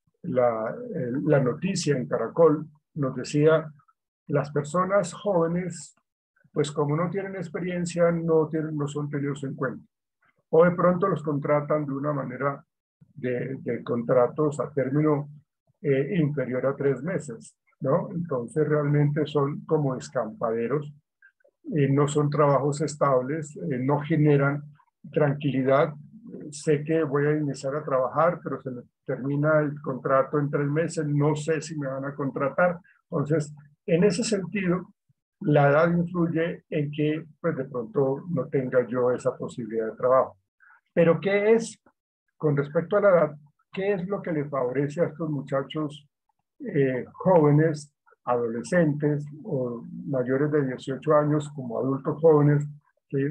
la noticia en Caracol, nos decía las personas jóvenes, pues como no tienen experiencia, no son tenidos en cuenta. O de pronto los contratan de una manera de contratos a término inferior a 3 meses, ¿no? Entonces realmente son como escampaderos, no son trabajos estables, no generan tranquilidad. Sé que voy a iniciar a trabajar, pero se me termina el contrato en 3 meses, no sé si me van a contratar. Entonces, en ese sentido, la edad influye en que pues de pronto no tenga yo esa posibilidad de trabajo. Pero ¿qué es, con respecto a la edad, qué es lo que le favorece a estos muchachos jóvenes, adolescentes o mayores de 18 años como adultos jóvenes, ¿sí?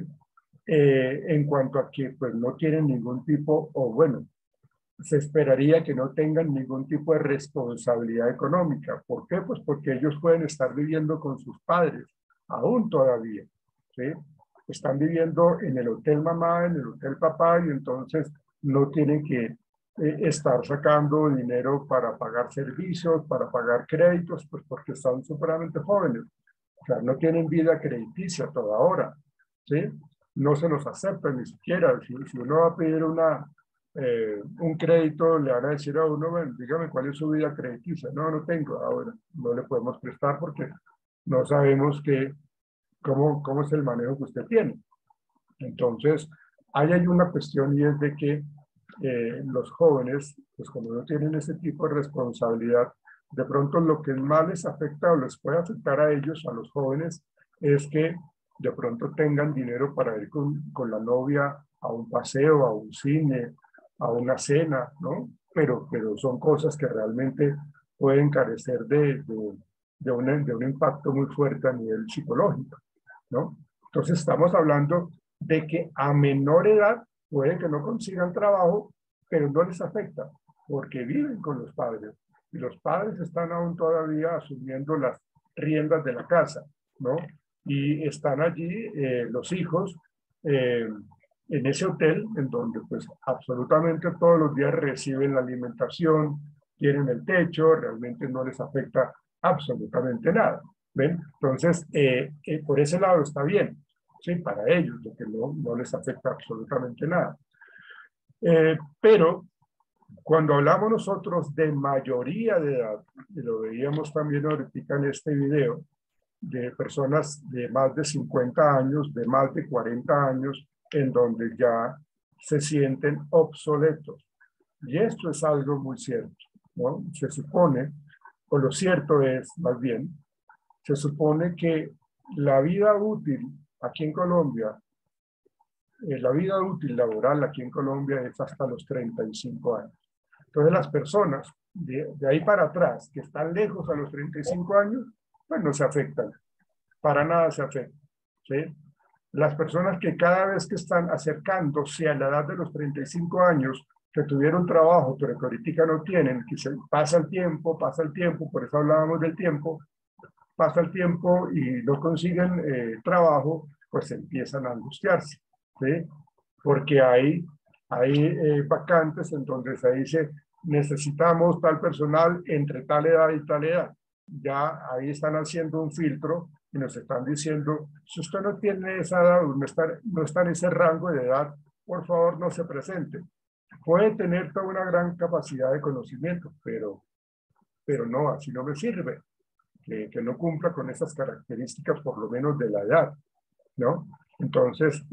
En cuanto a que pues no tienen ningún tipo, o bueno, se esperaría que no tengan ningún tipo de responsabilidad económica. ¿Por qué? Pues porque ellos pueden estar viviendo con sus padres, aún todavía, ¿sí? Están viviendo en el hotel mamá, en el hotel papá, y entonces no tienen que estar sacando dinero para pagar servicios, para pagar créditos, pues porque están supremamente jóvenes. O sea, no tienen vida crediticia toda hora, ¿sí? No se los aceptan ni siquiera. Si uno va a pedir un crédito, le van a decir a uno, bueno, dígame cuál es su vida crediticia. No, no tengo. Ahora no le podemos prestar porque no sabemos cómo es el manejo que usted tiene. Entonces, ahí hay una cuestión y es de que los jóvenes, pues como no tienen ese tipo de responsabilidad, de pronto lo que más les afecta o les puede afectar a ellos, a los jóvenes, es que de pronto tengan dinero para ir con la novia a un paseo, a un cine, a una cena, ¿no? Pero son cosas que realmente pueden carecer de un impacto muy fuerte a nivel psicológico, ¿no? Entonces estamos hablando de que a menor edad pueden que no consigan trabajo, pero no les afecta, porque viven con los padres, y los padres están aún todavía asumiendo las riendas de la casa, ¿no? Y están allí los hijos en ese hotel, en donde pues absolutamente todos los días reciben la alimentación, tienen el techo, realmente no les afecta absolutamente nada, ¿ven? Entonces, por ese lado está bien, ¿sí? Para ellos, lo que no les afecta absolutamente nada. Pero cuando hablamos nosotros de mayoría de edad, y lo veíamos también ahorita en este video, de personas de más de 50 años, de más de 40 años, en donde ya se sienten obsoletos. Y esto es algo muy cierto, ¿no? Se supone, o lo cierto es, más bien, se supone que la vida útil aquí en Colombia, la vida útil laboral aquí en Colombia es hasta los 35 años. Entonces las personas de ahí para atrás, que están lejos a los 35 años, pues no se afectan, para nada se afectan, ¿sí? Las personas que cada vez que están acercándose a la edad de los 35 años que tuvieron trabajo, pero que ahorita no tienen, que pasa el tiempo, por eso hablábamos del tiempo, pasa el tiempo y no consiguen trabajo, pues empiezan a angustiarse, ¿sí? Porque hay vacantes en donde se dice, necesitamos tal personal entre tal edad y tal edad. Ya ahí están haciendo un filtro y nos están diciendo, si usted no tiene esa edad, no está en ese rango de edad, por favor no se presente. Puede tener toda una gran capacidad de conocimiento, pero no, así no me sirve. Que no cumpla con esas características, por lo menos de la edad, ¿no? Entonces,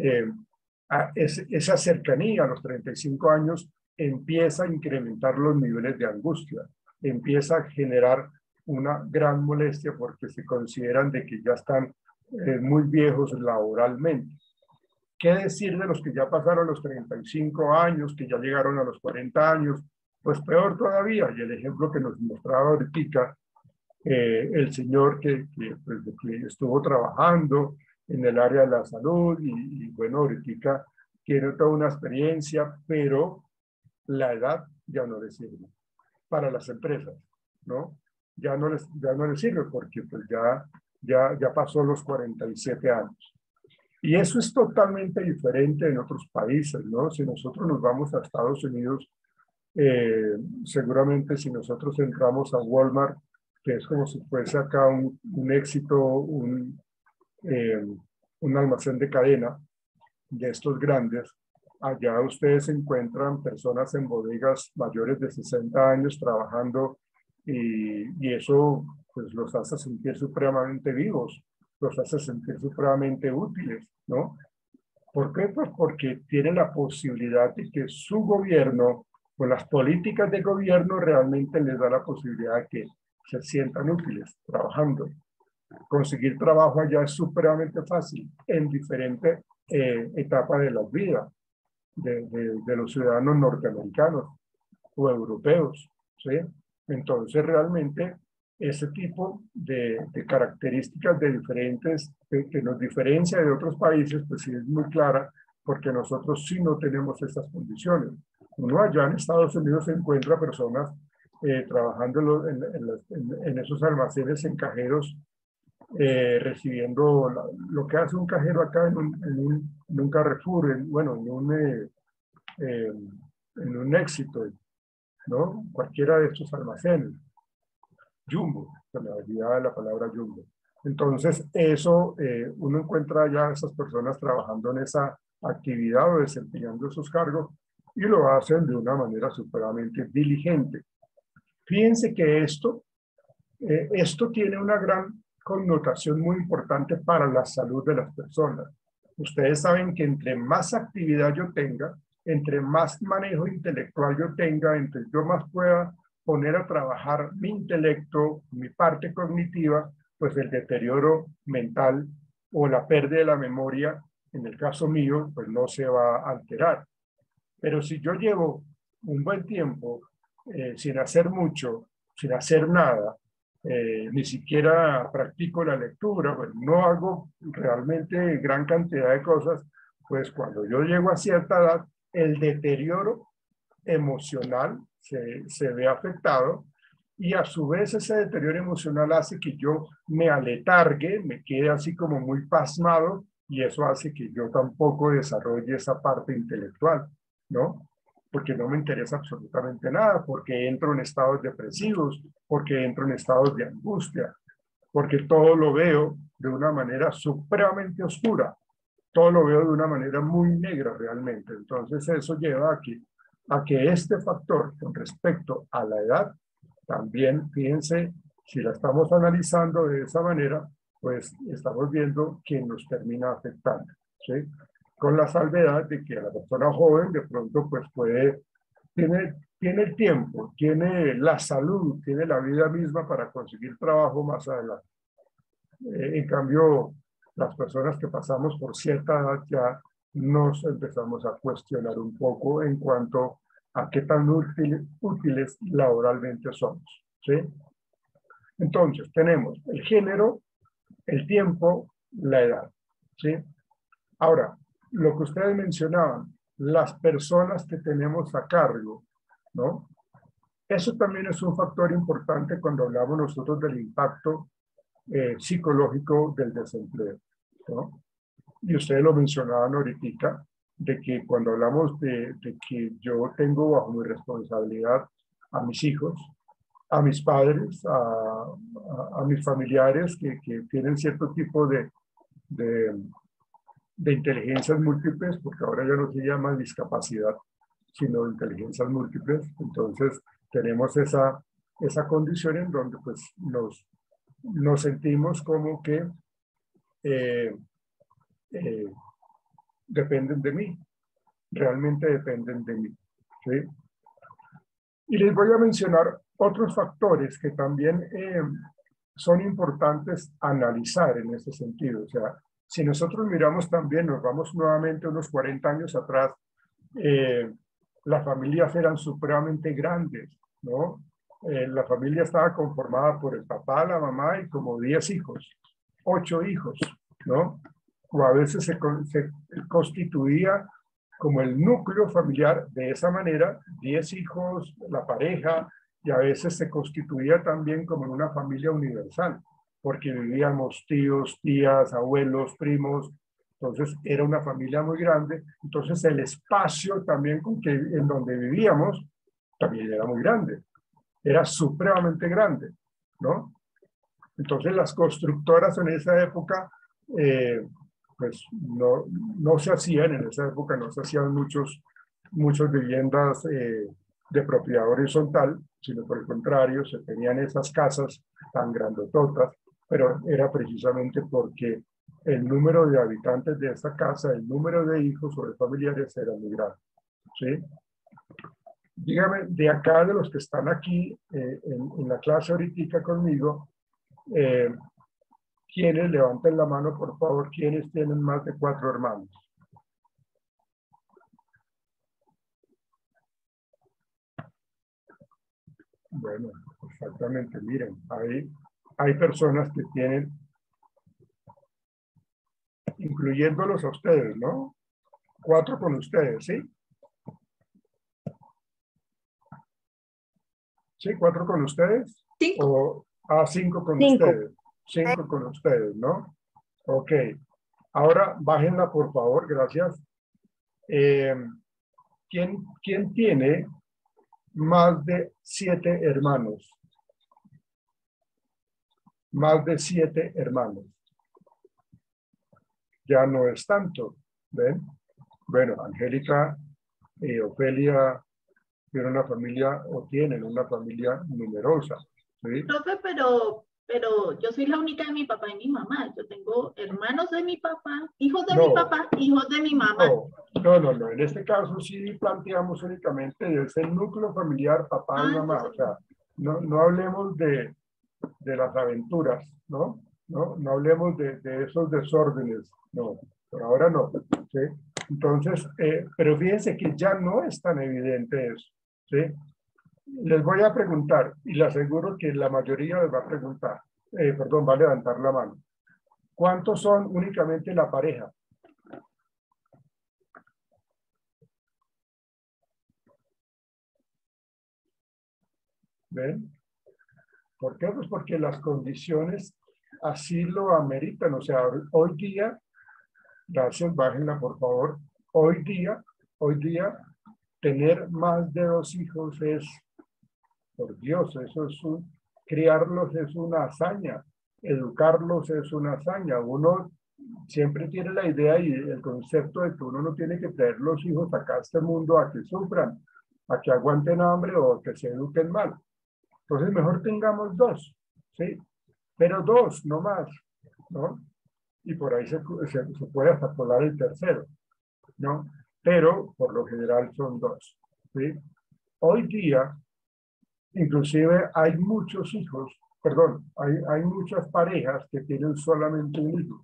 esa cercanía a los 35 años empieza a incrementar los niveles de angustia, empieza a generar una gran molestia porque se consideran de que ya están muy viejos laboralmente. ¿Qué decir de los que ya pasaron los 35 años, que ya llegaron a los 40 años? Pues peor todavía, y el ejemplo que nos mostraba ahorita, el señor que estuvo trabajando en el área de la salud y bueno, ahorita tiene toda una experiencia, pero la edad ya no le sirve para las empresas, ¿no? Ya no les sirve porque pues ya pasó los 47 años. Y eso es totalmente diferente en otros países, ¿no? Si nosotros nos vamos a Estados Unidos, seguramente si nosotros entramos a Walmart, que es como si fuese acá un éxito, un almacén de cadena de estos grandes, allá ustedes encuentran personas en bodegas mayores de 60 años trabajando y eso pues los hace sentir supremamente vivos, los hace sentir supremamente útiles, ¿no? ¿Por qué? Pues porque tienen la posibilidad de que su gobierno o las políticas de gobierno realmente les da la posibilidad de que se sientan útiles trabajando. Conseguir trabajo allá es supremamente fácil en diferentes etapas de la vida de los ciudadanos norteamericanos o europeos, ¿sí? Entonces realmente ese tipo de características de diferentes que nos diferencia de otros países, pues sí es muy clara, porque nosotros sí no tenemos esas condiciones. Uno allá en Estados Unidos se encuentra personas trabajando en esos almacenes en cajeros, recibiendo lo que hace un cajero acá en un Carrefour, en un Éxito, ¿no? Cualquiera de estos almacenes. Jumbo, se me olvidaba la palabra Jumbo. Entonces, eso, uno encuentra ya a esas personas trabajando en esa actividad o desempeñando esos cargos y lo hacen de una manera supremamente diligente. Fíjense que esto tiene una gran connotación muy importante para la salud de las personas. Ustedes saben que entre más actividad yo tenga, entre más manejo intelectual yo tenga, entre yo más pueda poner a trabajar mi intelecto, mi parte cognitiva, pues el deterioro mental o la pérdida de la memoria, en el caso mío, pues no se va a alterar. Pero si yo llevo un buen tiempo sin hacer mucho, sin hacer nada, ni siquiera practico la lectura, pues no hago realmente gran cantidad de cosas, pues cuando yo llego a cierta edad, el deterioro emocional se ve afectado y a su vez ese deterioro emocional hace que yo me aletargue, me quede así como muy pasmado y eso hace que yo tampoco desarrolle esa parte intelectual, ¿no? Porque no me interesa absolutamente nada, porque entro en estados depresivos, porque entro en estados de angustia, porque todo lo veo de una manera supremamente oscura, todo lo veo de una manera muy negra realmente. Entonces eso lleva a que este factor con respecto a la edad, también fíjense, si la estamos analizando de esa manera, pues estamos viendo que nos termina afectando, ¿sí? Con la salvedad de que a la persona joven de pronto pues tiene el tiempo, tiene la salud, tiene la vida misma para conseguir trabajo más adelante. En cambio, las personas que pasamos por cierta edad ya nos empezamos a cuestionar un poco en cuanto a qué tan útiles laboralmente somos, ¿sí? Entonces, tenemos el género, el tiempo, la edad, ¿sí? Ahora, lo que ustedes mencionaban, las personas que tenemos a cargo, ¿no? Eso también es un factor importante cuando hablamos nosotros del impacto psicológico del desempleo, ¿no? Y ustedes lo mencionaban ahorita, de que cuando hablamos de que yo tengo bajo mi responsabilidad a mis hijos, a mis padres, a mis familiares que tienen cierto tipo de inteligencias múltiples, porque ahora ya no se llama discapacidad, sino inteligencias múltiples. Entonces tenemos esa condición en donde pues nos sentimos como que dependen de mí, realmente dependen de mí, ¿sí? Y les voy a mencionar otros factores que también son importantes analizar en ese sentido. O sea, si nosotros miramos también, nos vamos nuevamente unos 40 años atrás, las familias eran supremamente grandes, ¿no? La familia estaba conformada por el papá, la mamá y como 10 hijos, 8 hijos, ¿no? O a veces se constituía como el núcleo familiar de esa manera, 10 hijos, la pareja, y a veces se constituía también como una familia universal, porque vivíamos tíos, tías, abuelos, primos, entonces era una familia muy grande, entonces el espacio también en donde vivíamos también era muy grande, era supremamente grande, ¿no? Entonces las constructoras en esa época, pues no se hacían, en esa época no se hacían muchas viviendas de propiedad horizontal, sino por el contrario, se tenían esas casas tan grandototas, pero era precisamente porque el número de habitantes de esa casa, el número de hijos o de familiares era muy grande, ¿sí? Dígame, de acá, de los que están aquí en la clase ahorita conmigo, ¿quiénes levanten la mano, por favor? ¿Quiénes tienen más de 4 hermanos? Bueno, exactamente, miren, hay personas que tienen, incluyéndolos a ustedes, ¿no? 4 con ustedes, ¿sí? ¿Sí? 4 con ustedes. 5. O 5 con ustedes. 5 con ustedes, ¿no? Ok. Ahora bájenla, por favor, gracias. ¿Quién tiene más de 7 hermanos? Más de 7 hermanos. Ya no es tanto, ¿ven? Bueno, Angélica, Ofelia tienen una familia numerosa, ¿sí? Profe, pero yo soy la única de mi papá y mi mamá. Yo tengo hermanos de mi papá, hijos de mi papá, hijos de mi mamá. No. En este caso sí planteamos únicamente ese núcleo familiar, papá y mamá. O sea, no hablemos de las aventuras, ¿no? No hablemos de esos desórdenes. No, por ahora no, ¿sí? Entonces, pero fíjense que ya no es tan evidente eso, ¿sí? Les voy a preguntar, y les aseguro que la mayoría les va a preguntar, va a levantar la mano. ¿Cuántos son únicamente la pareja? ¿Ven? ¿Por qué? Pues porque las condiciones así lo ameritan. O sea, hoy día, gracias, bájenla por favor, hoy día, tener más de 2 hijos es, por Dios, criarlos es una hazaña, educarlos es una hazaña. Uno siempre tiene la idea y el concepto de que uno no tiene que traer los hijos acá a este mundo a que sufran, a que aguanten hambre o a que se eduquen mal. Entonces mejor tengamos 2, ¿sí? Pero 2, no más, ¿no? Y por ahí se puede hasta colar el tercero, ¿no? Pero por lo general son 2, ¿sí? Hoy día, inclusive hay muchos hay muchas parejas que tienen solamente un hijo,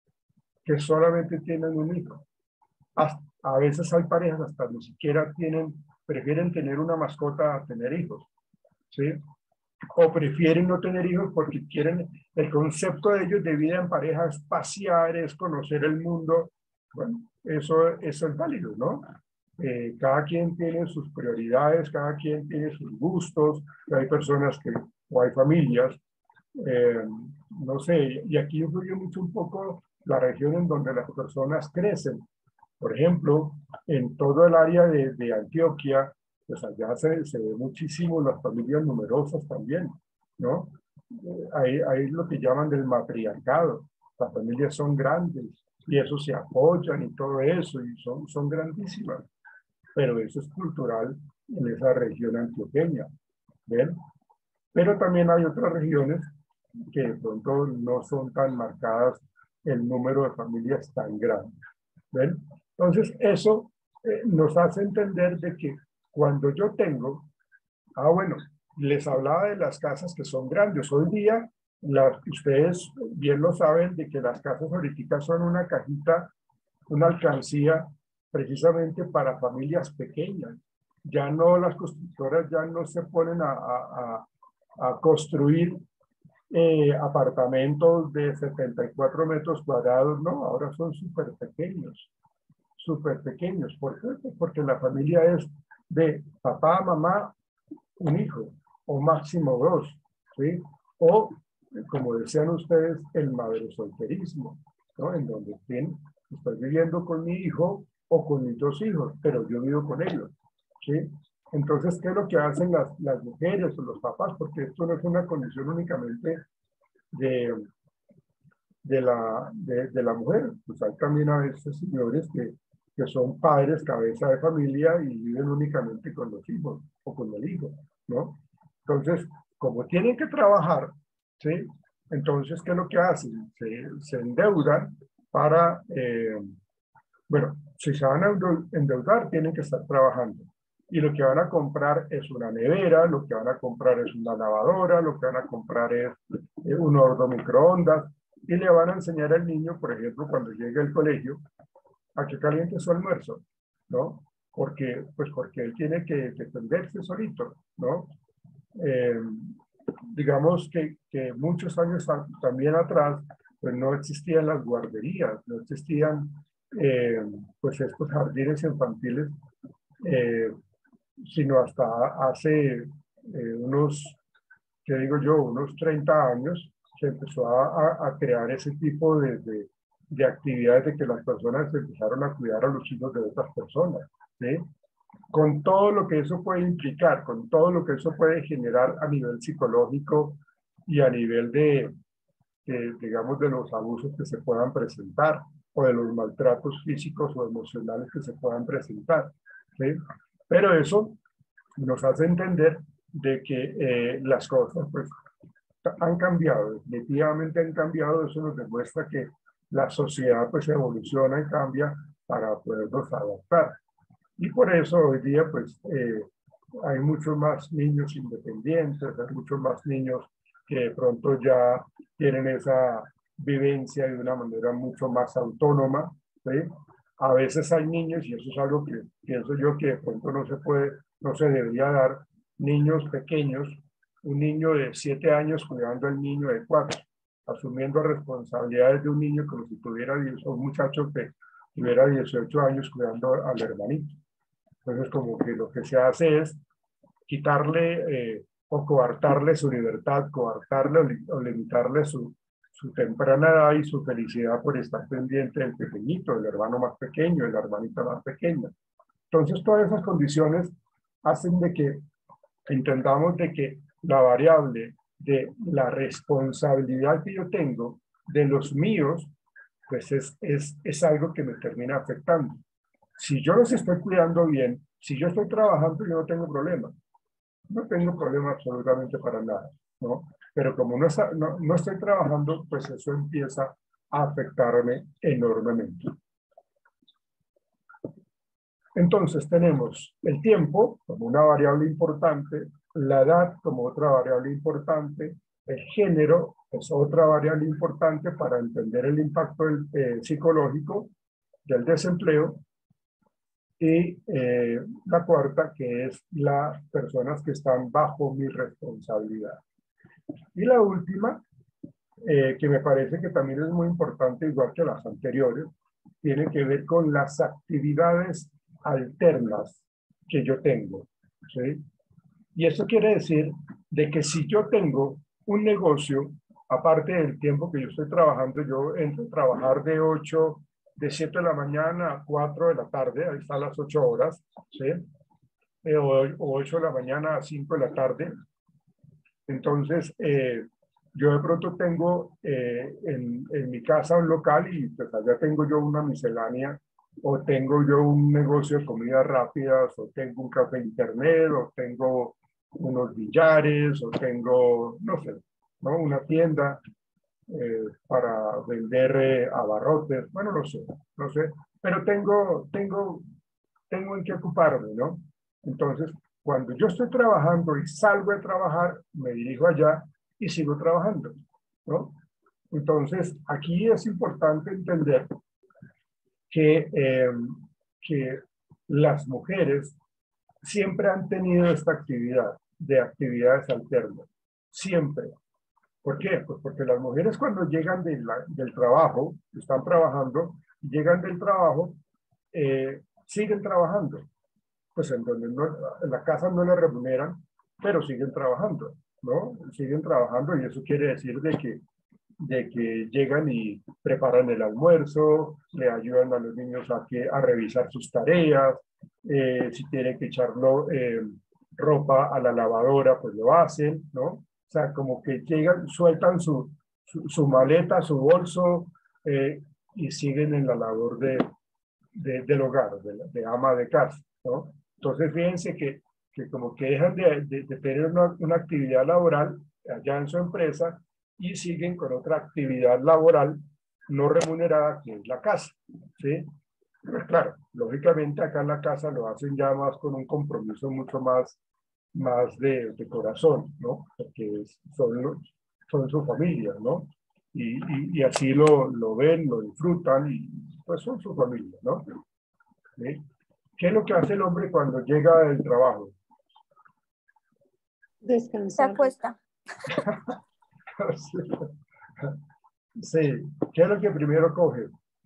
A veces hay parejas hasta ni siquiera prefieren tener una mascota a tener hijos, ¿sí? O prefieren no tener hijos porque el concepto de ellos de vida en pareja es pasear, es conocer el mundo. Bueno, eso es válido, ¿no? cada quien tiene sus prioridades, cada quien tiene sus gustos, hay personas que, o hay familias, no sé, y aquí influye mucho un poco la región en donde las personas crecen. Por ejemplo, en todo el área de Antioquia, pues allá se ve muchísimo las familias numerosas también, ¿no? Hay lo que llaman del matriarcado, las familias son grandes y eso se apoyan y todo eso, y son grandísimas, pero eso es cultural en esa región antioqueña, ¿ven? Pero también hay otras regiones que de pronto no son tan marcadas el número de familias tan grande, ¿ven? Entonces eso nos hace entender de que cuando yo tengo, bueno, les hablaba de las casas que son grandes, hoy día ustedes bien lo saben de que las casas ahorita son una cajita, una alcancía precisamente para familias pequeñas, ya no, las constructoras ya no se ponen a construir apartamentos de 74 metros cuadrados, no, ahora son súper pequeños. ¿Por qué? Porque la familia es de papá, mamá, un hijo, o máximo dos, ¿sí? O, como decían ustedes, el madresolterismo, ¿no? En donde estoy viviendo con mi hijo o con mis dos hijos, pero yo vivo con ellos, ¿sí? Entonces, ¿qué es lo que hacen las mujeres o los papás? Porque esto no es una condición únicamente de la mujer. Pues hay también a veces señores que son padres, cabeza de familia y viven únicamente con los hijos o con el hijo, ¿no? Entonces, como tienen que trabajar, ¿sí? Entonces, ¿qué es lo que hacen? Se endeudan para, bueno, si se van a endeudar, tienen que estar trabajando. Y lo que van a comprar es una nevera, lo que van a comprar es una lavadora, lo que van a comprar es un horno microondas, y le van a enseñar al niño, por ejemplo, cuando llegue al colegio, a que caliente su almuerzo, ¿no? Porque él tiene que defenderse solito, ¿no? Digamos que muchos años también atrás, pues no existían las guarderías, no existían pues estos jardines infantiles, sino hasta hace unos, ¿qué digo yo? Unos 30 años se empezó a crear ese tipo de actividades de que las personas empezaron a cuidar a los hijos de otras personas, ¿sí? Con todo lo que eso puede implicar, con todo lo que eso puede generar a nivel psicológico y a nivel digamos, de los abusos que se puedan presentar o de los maltratos físicos o emocionales que se puedan presentar, ¿sí? Pero eso nos hace entender de que las cosas pues han cambiado, definitivamente han cambiado. Eso nos demuestra que la sociedad pues evoluciona y cambia para podernos adaptar. Y por eso hoy día pues hay muchos más niños independientes, hay muchos más niños que de pronto ya tienen esa vivencia de una manera mucho más autónoma, ¿sí? A veces hay niños, y eso es algo que pienso yo que de pronto no se debería dar, niños pequeños, un niño de 7 años cuidando al niño de 4, asumiendo responsabilidades de un niño como si tuviera un muchacho que tuviera 18 años cuidando al hermanito. Entonces, como que lo que se hace es quitarle o coartarle su libertad, coartarle o limitarle su temprana edad y su felicidad por estar pendiente del pequeñito, del hermano más pequeño, de la hermanita más pequeña. Entonces, todas esas condiciones hacen de que entendamos de que la variable de la responsabilidad que yo tengo de los míos, pues es algo que me termina afectando. Si yo los estoy cuidando bien, si yo estoy trabajando, yo no tengo problema. No tengo problema absolutamente para nada, ¿no? Pero como no estoy trabajando, pues eso empieza a afectarme enormemente. Entonces tenemos el tiempo como una variable importante, la edad como otra variable importante, el género es otra variable importante para entender el impacto psicológico del desempleo, y la cuarta, que es las personas que están bajo mi responsabilidad. Y la última, que me parece que también es muy importante, igual que las anteriores, tiene que ver con las actividades alternas que yo tengo, ¿sí? Y eso quiere decir de que si yo tengo un negocio, aparte del tiempo que yo estoy trabajando, yo entro a trabajar de 7 de la mañana a 4 de la tarde, ahí están las 8 horas, ¿sí? O 8 de la mañana a 5 de la tarde. Entonces, yo de pronto tengo en mi casa un local y pues allá tengo yo una miscelánea, o tengo yo un negocio de comidas rápidas, o tengo un café internet, o tengo unos billares, o tengo, no sé, ¿no? Una tienda para vender abarrotes, bueno, no sé, pero tengo en qué ocuparme, ¿no? Entonces, cuando yo estoy trabajando y salgo de trabajar, me dirijo allá y sigo trabajando, ¿no? Entonces, aquí es importante entender que las mujeres siempre han tenido esta actividad de actividades alternas, siempre. ¿Por qué? Pues porque las mujeres cuando llegan del trabajo, están trabajando, llegan del trabajo, siguen trabajando. Pues en donde en la casa no les remuneran, pero siguen trabajando, ¿no? Siguen trabajando y eso quiere decir de que llegan y preparan el almuerzo, le ayudan a los niños a revisar sus tareas, si tienen que echarlo ropa a la lavadora, pues lo hacen, ¿no? O sea, como que llegan, sueltan su maleta, su bolso y siguen en la labor del hogar, de ama de casa, ¿no? Entonces, fíjense que como que dejan de tener una actividad laboral allá en su empresa y siguen con otra actividad laboral no remunerada, que es la casa, ¿sí? Pero claro, lógicamente acá en la casa lo hacen ya más con un compromiso mucho más de corazón, ¿no? Porque son su familia, ¿no? Y así lo ven, lo disfrutan y pues son su familia, ¿no? ¿Sí? ¿Qué es lo que hace el hombre cuando llega del trabajo? Descansar. Se acuesta. Sí. ¿Qué es lo que primero coge?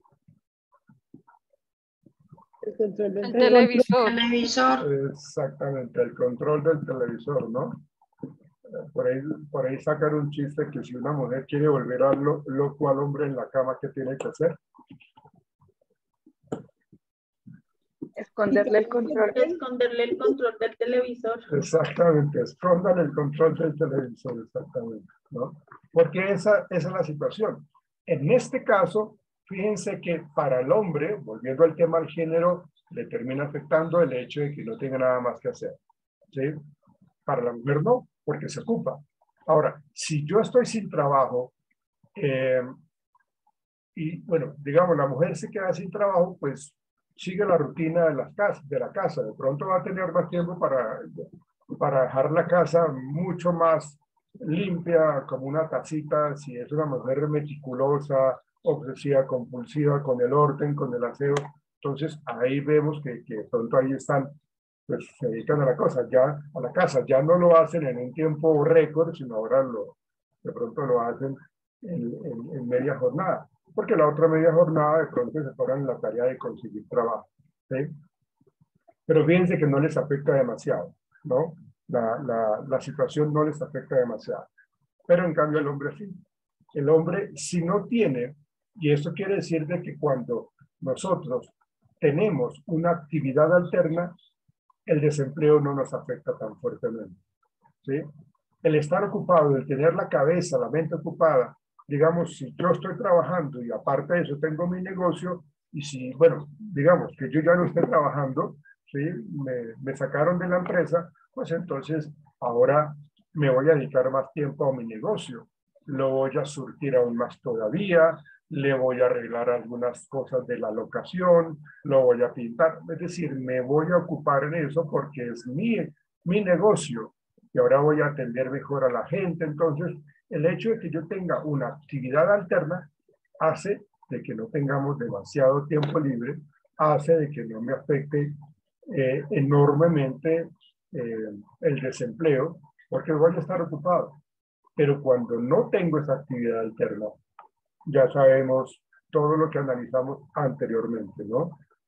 El control del televisor. Exactamente, el control del televisor, ¿no? Por ahí sacan un chiste que si una mujer quiere volver loco al hombre en la cama, ¿qué tiene que hacer? Esconderle el control. Esconderle el control del televisor. Exactamente, escondan el control del televisor, exactamente, ¿no? Porque esa es la situación. En este caso, fíjense que para el hombre, volviendo al tema del género, le termina afectando el hecho de que no tenga nada más que hacer, ¿sí? Para la mujer no, porque se ocupa. Ahora, si yo estoy sin trabajo, y bueno, digamos, la mujer se queda sin trabajo, pues sigue la rutina de la casa. De pronto va a tener más tiempo para dejar la casa mucho más limpia, como una tacita, si es una mujer meticulosa, obsesiva, compulsiva con el orden, con el aseo. Entonces ahí vemos que de pronto ahí están, pues se dedican a la cosa, ya a la casa, ya no lo hacen en un tiempo récord, sino ahora de pronto lo hacen en media jornada, porque la otra media jornada de pronto se ponen en la tarea de conseguir trabajo, ¿sí? Pero fíjense que no les afecta demasiado, ¿no? La situación no les afecta demasiado. Pero en cambio el hombre sí. El hombre si no tiene, y eso quiere decir de que cuando nosotros tenemos una actividad alterna, el desempleo no nos afecta tan fuertemente, ¿sí? El estar ocupado, el tener la cabeza, la mente ocupada, digamos, si yo estoy trabajando y aparte de eso tengo mi negocio, y si, bueno, digamos que yo ya no esté trabajando, ¿sí? Me sacaron de la empresa, pues entonces ahora me voy a dedicar más tiempo a mi negocio, lo voy a surtir aún más todavía, le voy a arreglar algunas cosas de la locación, lo voy a pintar, es decir, me voy a ocupar en eso porque es mi negocio y ahora voy a atender mejor a la gente. Entonces, el hecho de que yo tenga una actividad alterna hace de que no tengamos demasiado tiempo libre, hace de que no me afecte enormemente el desempleo, porque voy a estar ocupado. Pero cuando no tengo esa actividad alterna, ya sabemos todo lo que analizamos anteriormente, ¿no?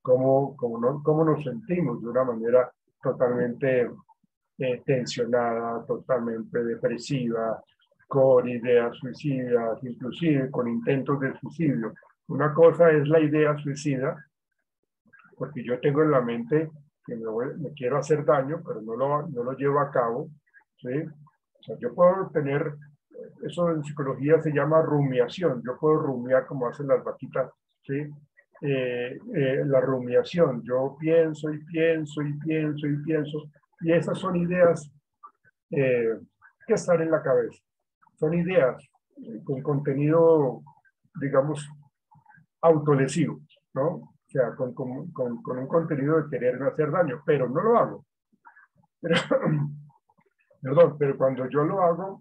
cómo nos sentimos de una manera totalmente tensionada, totalmente depresiva, con ideas suicidas, inclusive con intentos de suicidio. Una cosa es la idea suicida, porque yo tengo en la mente que me quiero hacer daño, pero no lo llevo a cabo, ¿sí? O sea, yo puedo tener, eso en psicología se llama rumiación, yo puedo rumiar como hacen las vaquitas, ¿sí? La rumiación, yo pienso y pienso y pienso y pienso, y esas son ideas que están en la cabeza, son ideas con contenido, digamos, autolesivo, ¿no? O sea, con un contenido de quererme hacer daño, pero no lo hago. Pero cuando yo lo hago,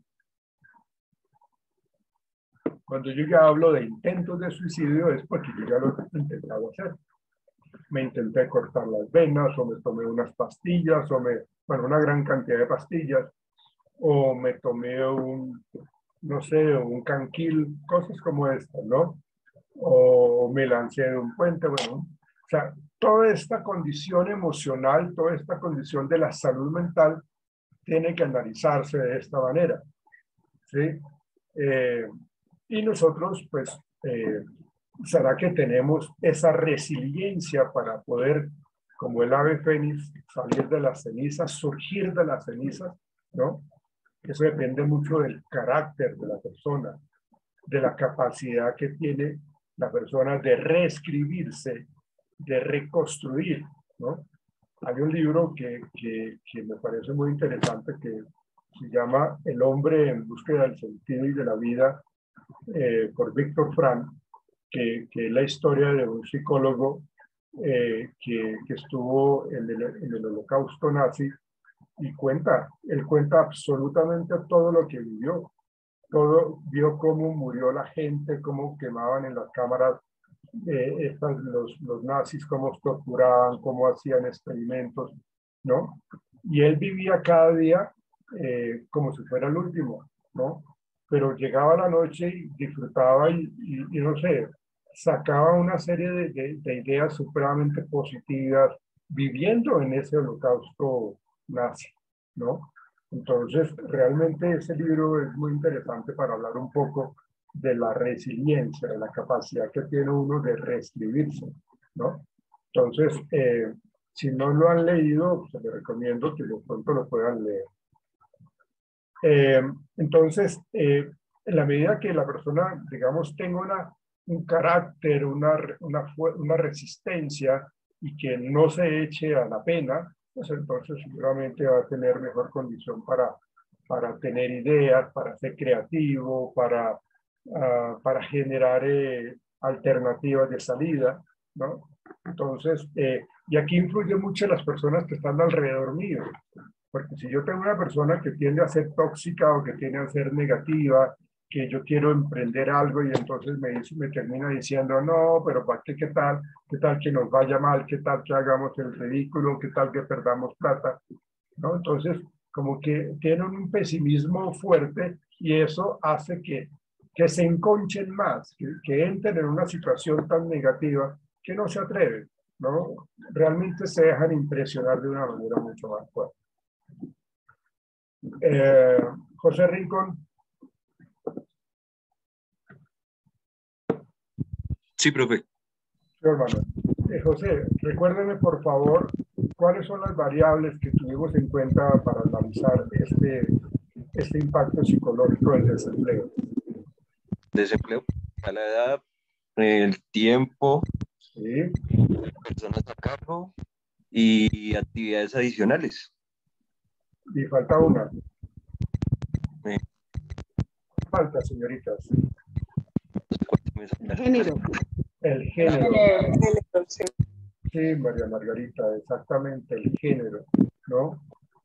cuando yo ya hablo de intentos de suicidio es porque yo ya lo he intentado hacer. Me intenté cortar las venas, o me tomé unas pastillas, una gran cantidad de pastillas, o me tomé no sé, un canquil, cosas como estas, ¿no? O me lancé de un puente, bueno, o sea, toda esta condición emocional, toda esta condición de la salud mental tiene que analizarse de esta manera, ¿sí? Y nosotros, pues, será que tenemos esa resiliencia para poder, como el ave fénix, salir de las cenizas, surgir de las cenizas, ¿no? Eso depende mucho del carácter de la persona, de la capacidad que tiene la persona de reescribirse, de reconstruir, ¿no? Hay un libro que me parece muy interesante que se llama El hombre en búsqueda del sentido y de la vida, por Víctor Frank, que es la historia de un psicólogo que estuvo en el holocausto nazi y él cuenta absolutamente todo lo que vivió. Todo, vio cómo murió la gente, cómo quemaban en las cámaras los nazis, cómo torturaban, cómo hacían experimentos, ¿no? Y él vivía cada día como si fuera el último, ¿no? Pero llegaba la noche y disfrutaba y no sé, sacaba una serie de ideas supremamente positivas, viviendo en ese holocausto nazi, ¿no? Entonces, realmente ese libro es muy interesante para hablar un poco de la resiliencia, de la capacidad que tiene uno de reescribirse, ¿no? Entonces, si no lo han leído, pues les recomiendo que de pronto lo puedan leer. Entonces, en la medida que la persona, digamos, tenga un carácter, una resistencia y que no se eche a la pena, pues entonces seguramente va a tener mejor condición para tener ideas, para ser creativo, para generar alternativas de salida, ¿no? Entonces, y aquí influyen mucho las personas que están alrededor mío, porque si yo tengo una persona que tiende a ser tóxica o que tiende a ser negativa, que yo quiero emprender algo y entonces me termina diciendo, no, pero ¿para qué? ¿Qué tal que nos vaya mal? ¿Qué tal que hagamos el ridículo? ¿Qué tal que perdamos plata? ¿No? Entonces, como que tienen un pesimismo fuerte y eso hace que se enconchen más, que entren en una situación tan negativa que no se atreven, ¿no? Realmente se dejan impresionar de una manera mucho más fuerte. José Rincón. Sí, profe. Sí, hermano. José, recuérdeme por favor cuáles son las variables que tuvimos en cuenta para analizar este impacto psicológico del desempleo. Desempleo, a la edad, el tiempo, sí, personas a cargo y actividades adicionales. Y falta una. Falta, señoritas. El género. El género. Sí, María Margarita, exactamente, el género, ¿no?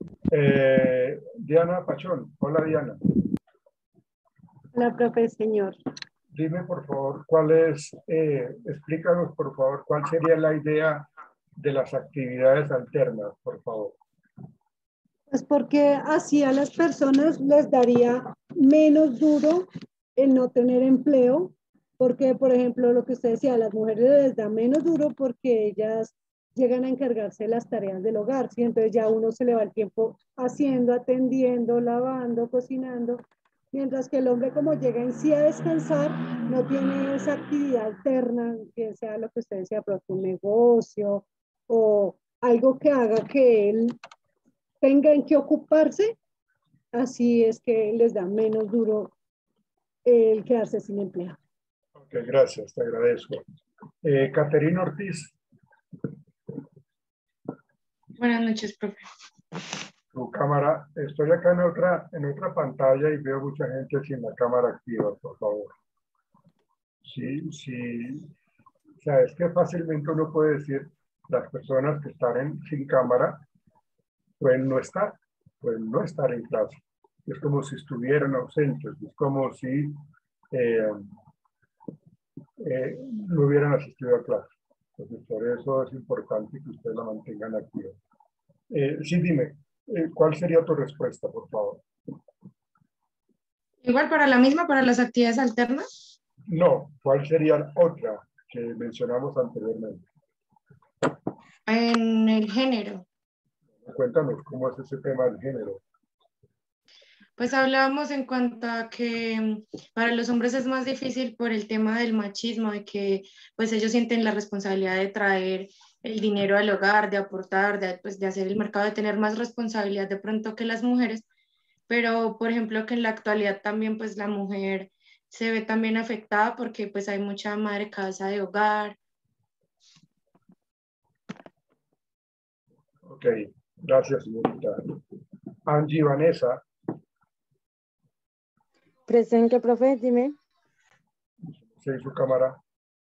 Diana Pachón. Hola, Diana. Hola, profe, señor. Dime, por favor, explícanos, por favor, cuál sería la idea de las actividades alternas, por favor. Pues porque así a las personas les daría menos duro el no tener empleo Porque, por ejemplo, lo que usted decía, a las mujeres les da menos duro porque ellas llegan a encargarse de las tareas del hogar, ¿sí? Entonces ya uno se le va el tiempo haciendo, atendiendo, lavando, cocinando, mientras que el hombre como llega en sí a descansar, no tiene esa actividad alterna, que sea lo que usted decía, pero un negocio o algo que haga que él tenga en qué ocuparse, así es que les da menos duro el quedarse sin empleo. Ok, gracias, te agradezco. Caterina Ortiz. Buenas noches, profe. Tu cámara, estoy acá en otra pantalla y veo mucha gente sin la cámara activa, por favor. Sí, sí. O sea, es que fácilmente uno puede decir, las personas que están sin cámara pueden no estar en clase. Es como si estuvieran ausentes, es como si no hubieran asistido a clase. Entonces, por eso es importante que ustedes la mantengan activa. Sí, dime, ¿cuál sería tu respuesta, por favor? Igual para la misma, para las actividades alternas. No, ¿cuál sería otra que mencionamos anteriormente? En el género. Cuéntanos, ¿cómo es ese tema del género? Pues hablábamos en cuanto a que para los hombres es más difícil por el tema del machismo, de que pues ellos sienten la responsabilidad de traer el dinero al hogar, de aportar, de hacer el mercado, de tener más responsabilidad de pronto que las mujeres, pero por ejemplo que en la actualidad también pues la mujer se ve también afectada porque pues hay mucha madre cabeza de hogar. Ok, gracias, señorita. Angie Vanessa. Presente, profe, dime. Sí, su cámara.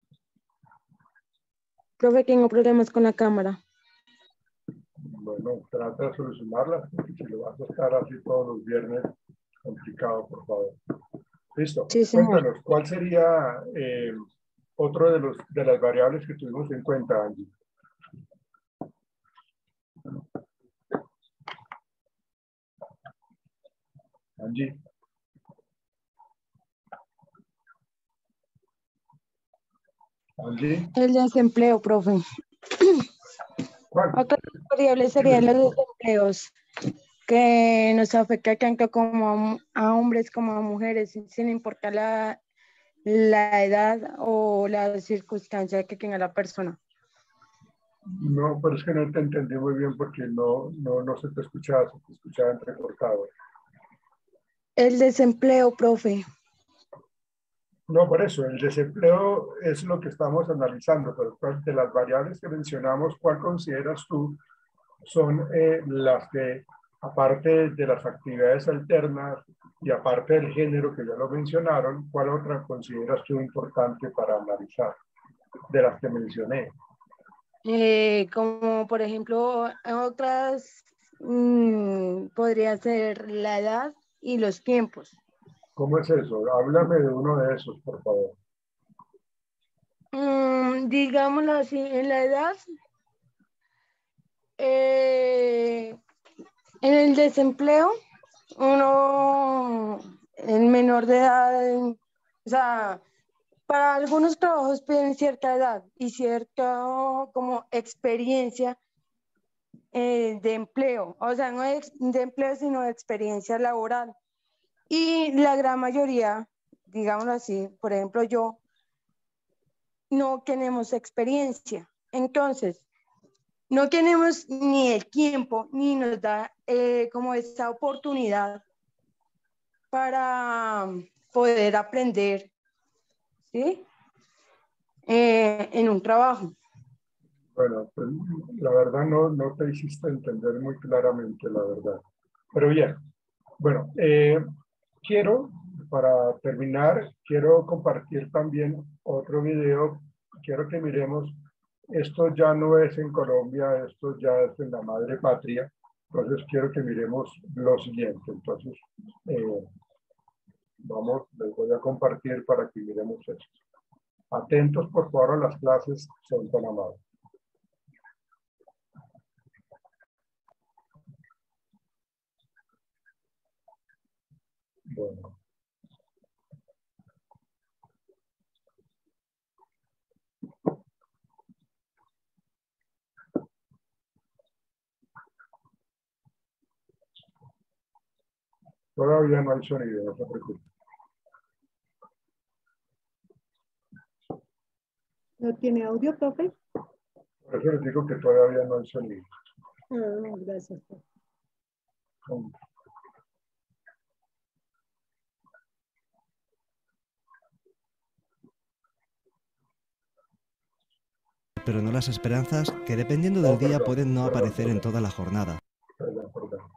Profe, tengo problemas con la cámara. Bueno, trata de solucionarlas, porque si lo vas a estar así todos los viernes, complicado, por favor. Listo. Sí, señor. Cuéntanos, ¿cuál sería otro de las variables que tuvimos en cuenta, Angie? Angie. Angie. El desempleo, profe. ¿Cuál? Otra variable serían los desempleos, que nos afecta tanto como a hombres como a mujeres, sin importar la edad o la circunstancia que tenga la persona. No, pero es que no te entendí muy bien porque no se te escuchaba entrecortado. El desempleo, profe. No, por eso, el desempleo es lo que estamos analizando, pero de las variables que mencionamos, ¿cuál consideras tú son las que, aparte de las actividades alternas y aparte del género que ya lo mencionaron, cuál otra consideras tú importante para analizar de las que mencioné? Como por ejemplo, otras podría ser la edad y los tiempos. ¿Cómo es eso? Háblame de uno de esos, por favor. Digámoslo así, en la edad, en el desempleo, el menor de edad, o sea, para algunos trabajos piden cierta edad y cierta como experiencia de empleo, o sea, no de empleo, sino de experiencia laboral. Y la gran mayoría, digámoslo así, por ejemplo, yo, no tenemos experiencia. Entonces, no tenemos ni el tiempo, ni nos da como esa oportunidad para poder aprender, ¿sí? En un trabajo. Bueno, pues, la verdad no te hiciste entender muy claramente, la verdad. Pero bien, bueno, para terminar, quiero compartir también otro video. Quiero que miremos, esto ya no es en Colombia, esto ya es en la madre patria. Entonces quiero que miremos lo siguiente. Entonces, les voy a compartir para que miremos esto. Atentos, por favor, a las clases, son tan amables. Bueno. Todavía no hay sonido, no se preocupe. ¿No tiene audio, profe? Por eso les digo que todavía no hay sonido. Gracias. Pero no las esperanzas que dependiendo del día pueden no aparecer en toda la jornada. Perdón.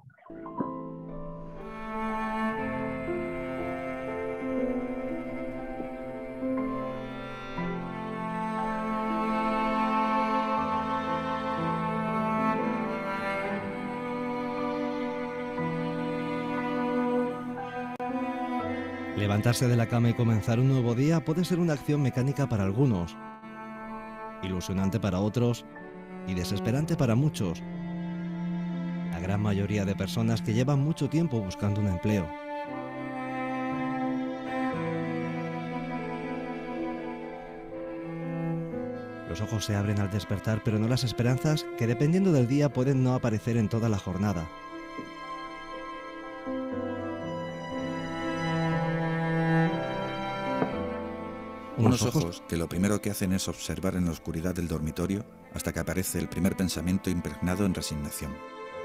Levantarse de la cama y comenzar un nuevo día puede ser una acción mecánica para algunos, ilusionante para otros y desesperante para muchos. La gran mayoría de personas que llevan mucho tiempo buscando un empleo. Los ojos se abren al despertar, pero no las esperanzas que dependiendo del día pueden no aparecer en toda la jornada. Unos ojos que lo primero que hacen es observar en la oscuridad del dormitorio hasta que aparece el primer pensamiento impregnado en resignación.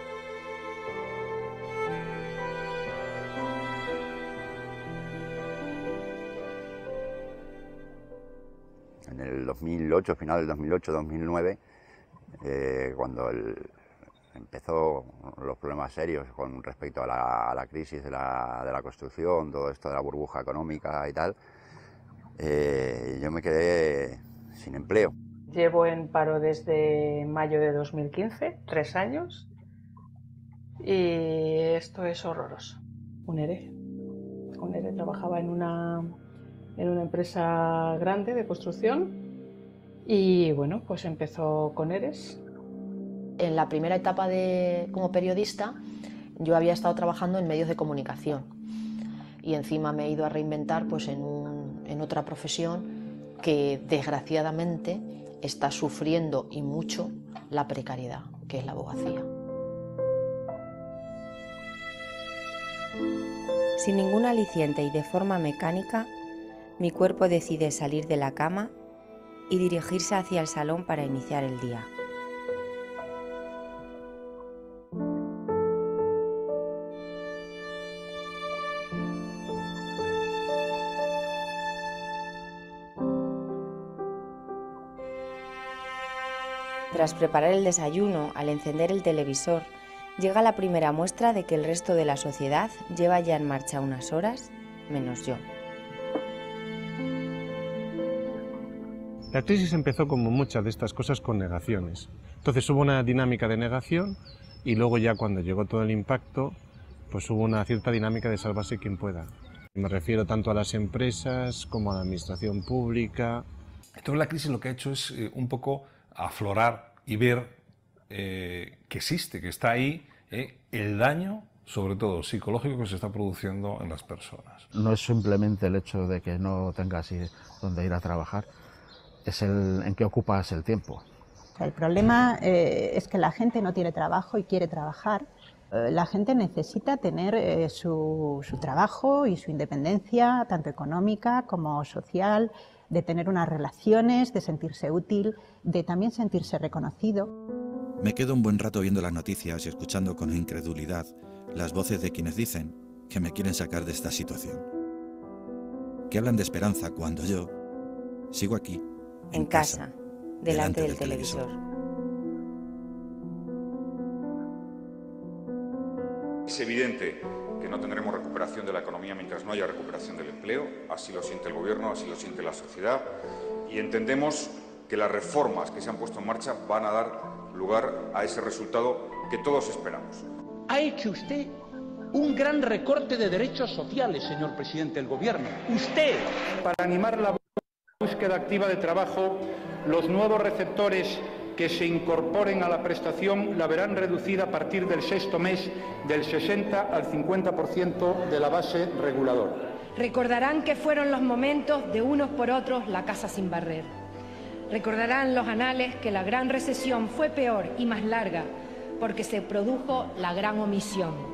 En el 2008, final del 2008-2009, cuando empezó los problemas serios con respecto a la crisis de la construcción, todo esto de la burbuja económica y tal, yo me quedé sin empleo. Llevo en paro desde mayo de 2015, 3 años, y esto es horroroso. Un ERE. Trabajaba en una empresa grande de construcción y bueno, pues empezó con ERES. En la primera etapa como periodista yo había estado trabajando en medios de comunicación y encima me he ido a reinventar pues en otra profesión que desgraciadamente está sufriendo y mucho la precariedad, que es la abogacía. Sin ningún aliciente y de forma mecánica, mi cuerpo decide salir de la cama y dirigirse hacia el salón para iniciar el día. Tras preparar el desayuno, al encender el televisor, llega la primera muestra de que el resto de la sociedad lleva ya en marcha unas horas, menos yo. La crisis empezó, como muchas de estas cosas, con negaciones. Entonces hubo una dinámica de negación y luego ya cuando llegó todo el impacto, pues hubo una cierta dinámica de sálvase quien pueda. Me refiero tanto a las empresas como a la administración pública. Entonces la crisis lo que ha hecho es un poco aflorar y ver que existe, que está ahí, el daño, sobre todo psicológico, que se está produciendo en las personas. No es simplemente el hecho de que no tengas dónde ir a trabajar, es en qué ocupas el tiempo. El problema es que la gente no tiene trabajo y quiere trabajar. La gente necesita tener su trabajo y su independencia, tanto económica como social, de tener unas relaciones, de sentirse útil, de también sentirse reconocido. Me quedo un buen rato viendo las noticias y escuchando con incredulidad las voces de quienes dicen que me quieren sacar de esta situación. Que hablan de esperanza cuando yo sigo aquí, en casa, delante del televisor. Es evidente que no tendremos recuperación de la economía mientras no haya recuperación del empleo, así lo siente el Gobierno, así lo siente la sociedad, y entendemos que las reformas que se han puesto en marcha van a dar lugar a ese resultado que todos esperamos. Ha hecho usted un gran recorte de derechos sociales, señor presidente del Gobierno. Usted, para animar la búsqueda activa de trabajo, los nuevos receptores que se incorporen a la prestación la verán reducida a partir del sexto mes del 60 al 50% de la base reguladora. Recordarán que fueron los momentos de unos por otros la casa sin barrer. Recordarán los anales que la gran recesión fue peor y más larga porque se produjo la gran omisión.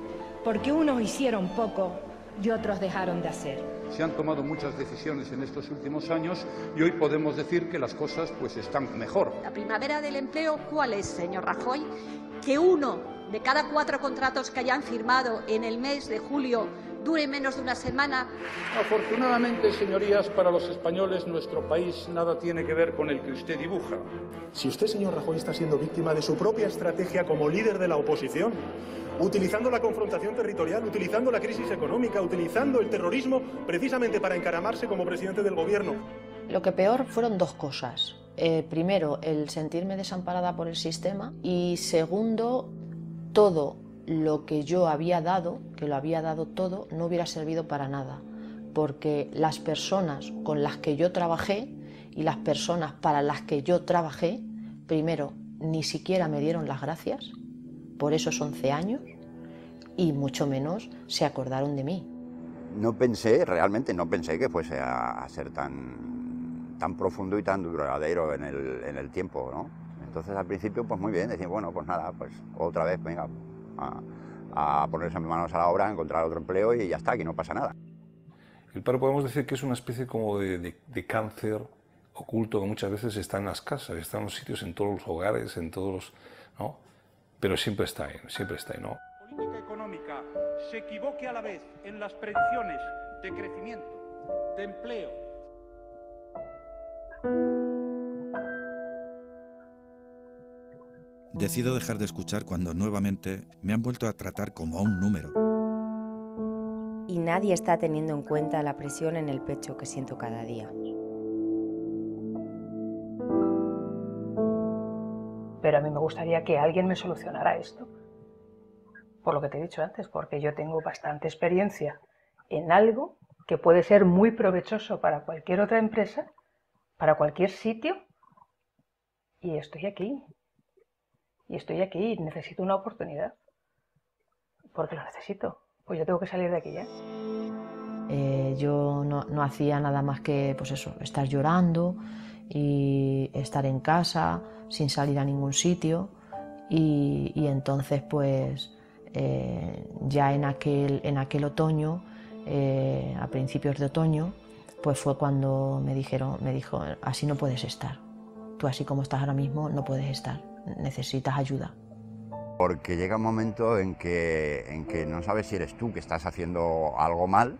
porque unos hicieron poco y otros dejaron de hacer. Se han tomado muchas decisiones en estos últimos años y hoy podemos decir que las cosas pues están mejor. La primavera del empleo, ¿cuál es, señor Rajoy? Que 1 de cada 4 contratos que hayan firmado en el mes de julio dure menos de una semana. Afortunadamente, señorías, para los españoles nuestro país nada tiene que ver con el que usted dibuja. Si usted, señor Rajoy, está siendo víctima de su propia estrategia como líder de la oposición, utilizando la confrontación territorial, utilizando la crisis económica, utilizando el terrorismo precisamente para encaramarse como presidente del gobierno. Lo que peor fueron 2 cosas. Primero, el sentirme desamparada por el sistema y segundo, todo lo que yo había dado, que lo había dado todo, no hubiera servido para nada, porque las personas con las que yo trabajé y las personas para las que yo trabajé, primero, ni siquiera me dieron las gracias por esos 11 años y mucho menos se acordaron de mí. No pensé, realmente no pensé que fuese a ser tan profundo y tan duradero en el tiempo, ¿no? Entonces al principio pues muy bien, decía, bueno, pues nada, pues otra vez, venga, a ponerse manos a la obra, a encontrar otro empleo y ya está, aquí no pasa nada. El paro podemos decir que es una especie como de cáncer oculto que muchas veces está en las casas, está en los sitios, en todos los hogares, en todos los... ¿no? Pero siempre está ahí, ¿no? Política económica se equivoque a la vez en las predicciones de crecimiento, de empleo. Decido dejar de escuchar cuando nuevamente me han vuelto a tratar como a un número. Y nadie está teniendo en cuenta la presión en el pecho que siento cada día. Pero a mí me gustaría que alguien me solucionara esto. Por lo que te he dicho antes, porque yo tengo bastante experiencia en algo que puede ser muy provechoso para cualquier otra empresa, para cualquier sitio, y estoy aquí. Y estoy aquí y necesito una oportunidad. Porque lo necesito. Pues yo tengo que salir de aquí ya. Yo no hacía nada más que, pues eso, estar llorando y estar en casa sin salir a ningún sitio. Y entonces, pues, ya en aquel otoño, a principios de otoño, pues fue cuando me dijo, así no puedes estar. Tú así como estás ahora mismo no puedes estar. Necesitas ayuda. Porque llega un momento en que no sabes si eres tú que estás haciendo algo mal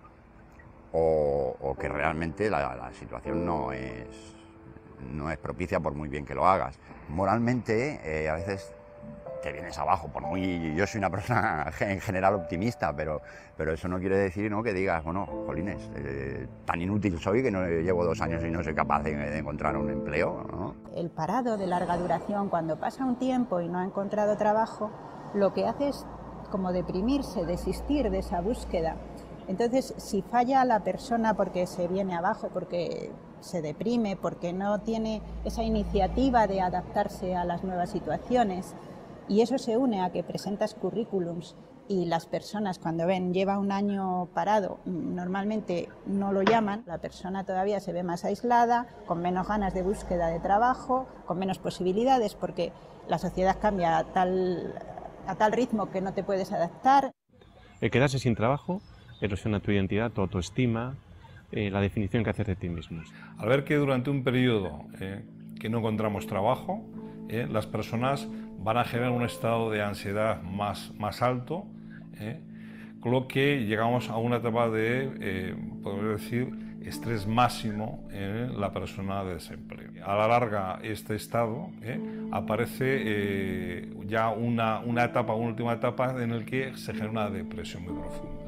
o que realmente la situación no es propicia por muy bien que lo hagas. Moralmente a veces te vienes abajo, yo soy una persona en general optimista, pero eso no quiere decir, ¿no?, que digas, bueno, jolines, tan inútil soy que no llevo 2 años y no soy capaz de encontrar un empleo, ¿no? El parado de larga duración, cuando pasa un tiempo y no ha encontrado trabajo, lo que hace es como deprimirse, desistir de esa búsqueda. Entonces, si falla la persona porque se viene abajo, porque se deprime, porque no tiene esa iniciativa de adaptarse a las nuevas situaciones, y eso se une a que presentas currículums y las personas cuando ven lleva un año parado, normalmente no lo llaman, la persona todavía se ve más aislada, con menos ganas de búsqueda de trabajo, con menos posibilidades porque la sociedad cambia a tal ritmo que no te puedes adaptar. El quedarse sin trabajo erosiona tu identidad, tu autoestima, la definición que haces de ti mismo. Al ver que durante un periodo que no encontramos trabajo, las personas van a generar un estado de ansiedad más alto, con lo que llegamos a una etapa de, podría decir, estrés máximo en la persona de desempleo. A la larga, este estado aparece ya una última etapa en la que se genera una depresión muy profunda.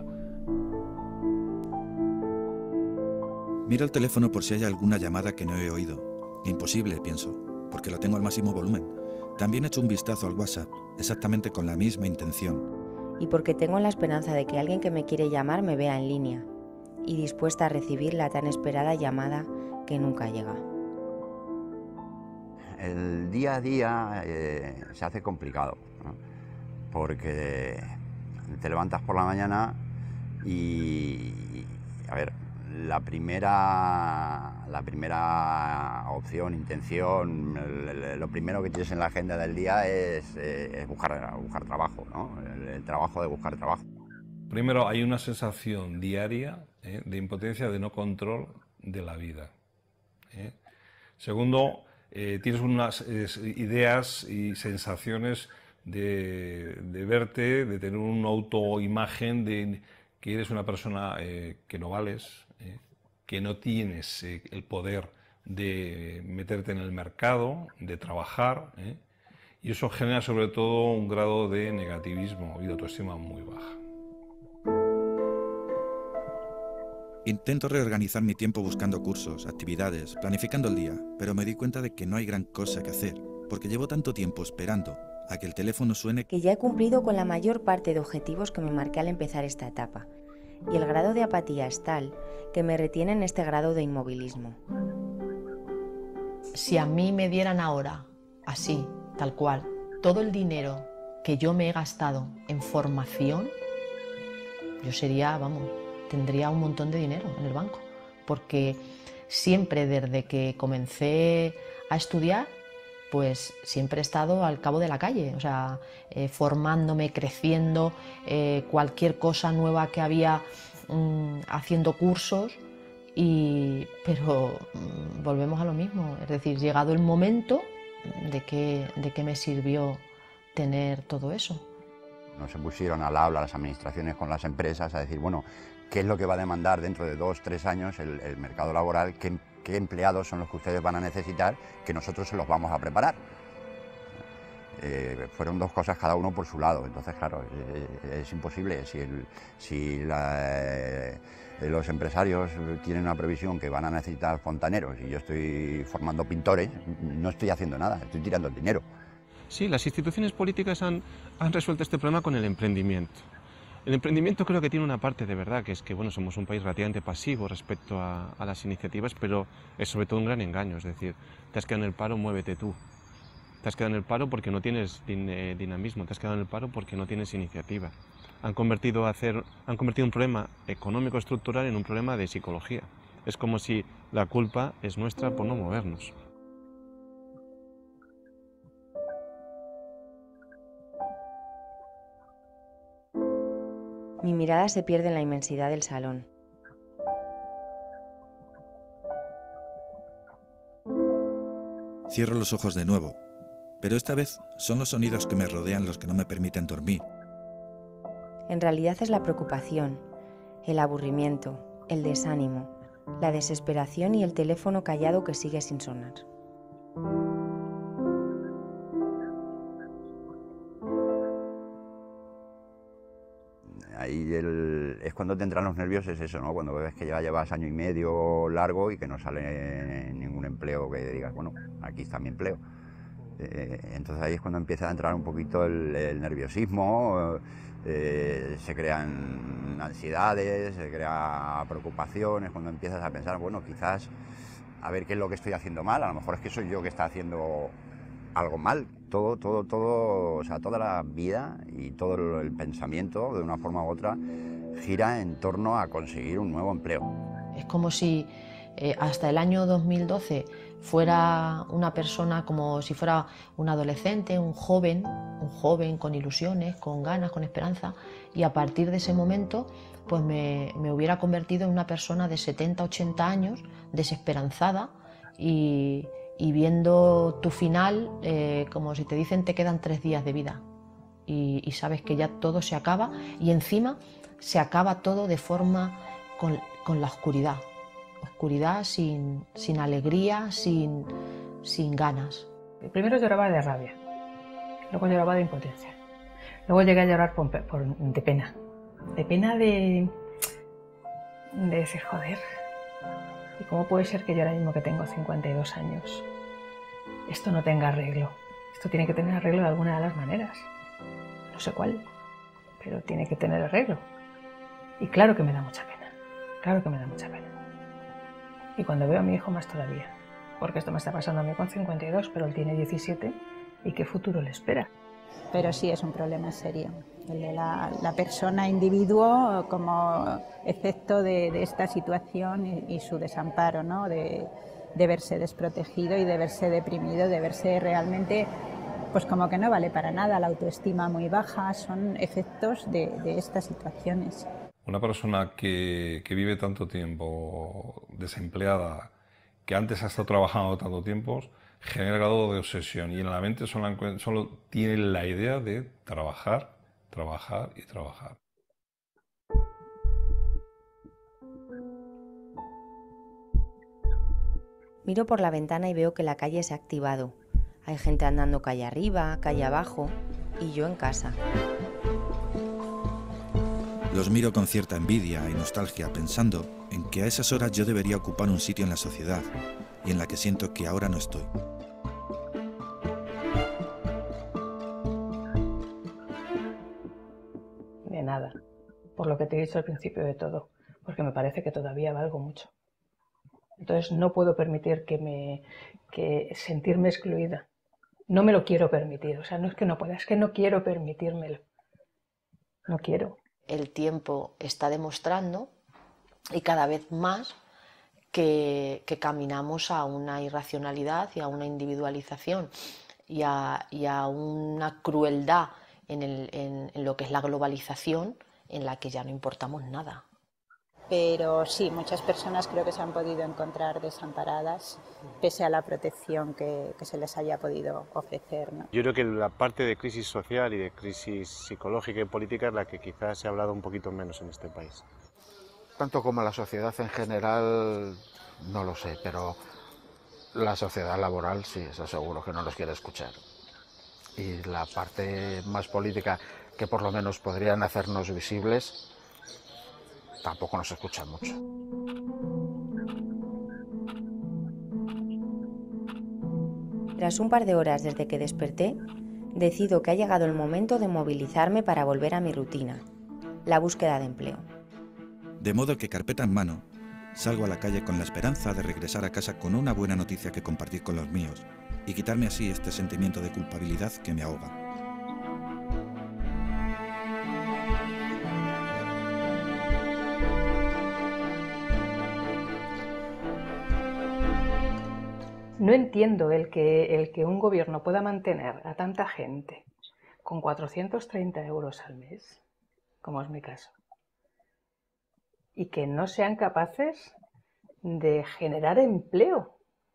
Miro el teléfono por si hay alguna llamada que no he oído. Imposible, pienso, porque lo tengo al máximo volumen. También he hecho un vistazo al WhatsApp, exactamente con la misma intención. Y porque tengo la esperanza de que alguien que me quiere llamar me vea en línea y dispuesta a recibir la tan esperada llamada que nunca llega. El día a día se hace complicado, ¿no? Porque te levantas por la mañana y a ver, la primera opción, intención, lo primero que tienes en la agenda del día es buscar trabajo, ¿no? El trabajo de buscar trabajo. Primero, hay una sensación diaria de impotencia, de no control de la vida. Segundo, tienes unas ideas y sensaciones de verte, de tener una autoimagen de que eres una persona que no vales, que no tienes el poder de meterte en el mercado, de trabajar, y eso genera sobre todo un grado de negativismo y de autoestima muy baja. Intento reorganizar mi tiempo buscando cursos, actividades, planificando el día, pero me di cuenta de que no hay gran cosa que hacer, porque llevo tanto tiempo esperando a que el teléfono suene que ya he cumplido con la mayor parte de objetivos que me marqué al empezar esta etapa, y el grado de apatía es tal que me retiene en este grado de inmovilismo. Si a mí me dieran ahora, así, tal cual, todo el dinero que yo me he gastado en formación, yo sería, vamos, tendría un montón de dinero en el banco, porque siempre desde que comencé a estudiar, pues siempre he estado al cabo de la calle, o sea, formándome, creciendo, cualquier cosa nueva que había, haciendo cursos, pero volvemos a lo mismo, es decir, llegado el momento, ¿de qué me sirvió tener todo eso? No se pusieron al habla las administraciones con las empresas a decir, bueno, ¿qué es lo que va a demandar dentro de 2 o 3 años el mercado laboral? ¿Qué empleados son los que ustedes van a necesitar que nosotros se los vamos a preparar? Fueron 2 cosas cada uno por su lado, entonces claro, es imposible. Si los empresarios tienen una previsión que van a necesitar fontaneros y yo estoy formando pintores, no estoy haciendo nada, estoy tirando el dinero. Sí, las instituciones políticas han resuelto este problema con el emprendimiento. El emprendimiento creo que tiene una parte de verdad, que es que bueno, somos un país relativamente pasivo respecto a las iniciativas, pero es sobre todo un gran engaño, es decir, te has quedado en el paro, muévete tú. Te has quedado en el paro porque no tienes dinamismo, te has quedado en el paro porque no tienes iniciativa. Han convertido un problema económico estructural en un problema de psicología. Es como si la culpa es nuestra por no movernos. Mi mirada se pierde en la inmensidad del salón. Cierro los ojos de nuevo, pero esta vez son los sonidos que me rodean los que no me permiten dormir. En realidad es la preocupación, el aburrimiento, el desánimo, la desesperación y el teléfono callado que sigue sin sonar. Ahí es cuando te entran los nervios, es eso, ¿no? Cuando ves que ya llevas año y medio largo y que no sale ningún empleo que digas, bueno, aquí está mi empleo. Entonces ahí es cuando empieza a entrar un poquito el nerviosismo, se crean ansiedades, se crean preocupaciones, cuando empiezas a pensar, bueno, quizás a ver qué es lo que estoy haciendo mal, a lo mejor es que soy yo que está haciendo algo mal. Todo, o sea, toda la vida y todo el pensamiento, de una forma u otra, gira en torno a conseguir un nuevo empleo. Es como si hasta el año 2012 fuera una persona como si fuera un adolescente, un joven con ilusiones, con ganas, con esperanza, y a partir de ese momento pues me hubiera convertido en una persona de 70, 80 años, desesperanzada y viendo tu final como si te dicen te quedan 3 días de vida y sabes que ya todo se acaba y encima se acaba todo de forma con la oscuridad sin alegría, sin ganas. Primero lloraba de rabia, luego lloraba de impotencia, luego llegué a llorar de pena de decir, joder, ¿y cómo puede ser que yo ahora mismo que tengo 52 años esto no tenga arreglo? Esto tiene que tener arreglo de alguna de las maneras. No sé cuál, pero tiene que tener arreglo. Y claro que me da mucha pena. Claro que me da mucha pena. Y cuando veo a mi hijo más todavía. Porque esto me está pasando a mí con 52, pero él tiene 17. ¿Y qué futuro le espera? Pero sí es un problema serio, el de la persona individuo como efecto de esta situación y su desamparo, ¿no? De verse desprotegido y de verse deprimido, de verse realmente pues como que no vale para nada, la autoestima muy baja, son efectos de estas situaciones. Una persona que vive tanto tiempo desempleada, que antes ha estado trabajando tanto tiempo, genera grado de obsesión y en la mente solo tiene la idea de trabajar, trabajar y trabajar. Miro por la ventana y veo que la calle se ha activado. Hay gente andando calle arriba, calle abajo y yo en casa. Los miro con cierta envidia y nostalgia, pensando en que a esas horas yo debería ocupar un sitio en la sociedad y en la que siento que ahora no estoy. De nada, por lo que te he dicho al principio de todo, porque me parece que todavía valgo mucho. Entonces no puedo permitir que sentirme excluida. No me lo quiero permitir, o sea, no es que no pueda, es que no quiero permitírmelo. No quiero. El tiempo está demostrando, y cada vez más, que caminamos a una irracionalidad y a una individualización y a una crueldad en lo que es la globalización, en la que ya no importamos nada. Pero sí, muchas personas creo que se han podido encontrar desamparadas pese a la protección que se les haya podido ofrecer, ¿no? Yo creo que la parte de crisis social y de crisis psicológica y política es la que quizás se ha hablado un poquito menos en este país. Tanto como la sociedad en general, no lo sé, pero la sociedad laboral sí, eso seguro que no nos quiere escuchar. Y la parte más política, que por lo menos podrían hacernos visibles, tampoco nos escucha mucho. Tras un par de horas desde que desperté, decido que ha llegado el momento de movilizarme para volver a mi rutina, la búsqueda de empleo. De modo que, carpeta en mano, salgo a la calle con la esperanza de regresar a casa con una buena noticia que compartir con los míos y quitarme así este sentimiento de culpabilidad que me ahoga. No entiendo el que un gobierno pueda mantener a tanta gente con 430 euros al mes, como es mi caso, y que no sean capaces de generar empleo.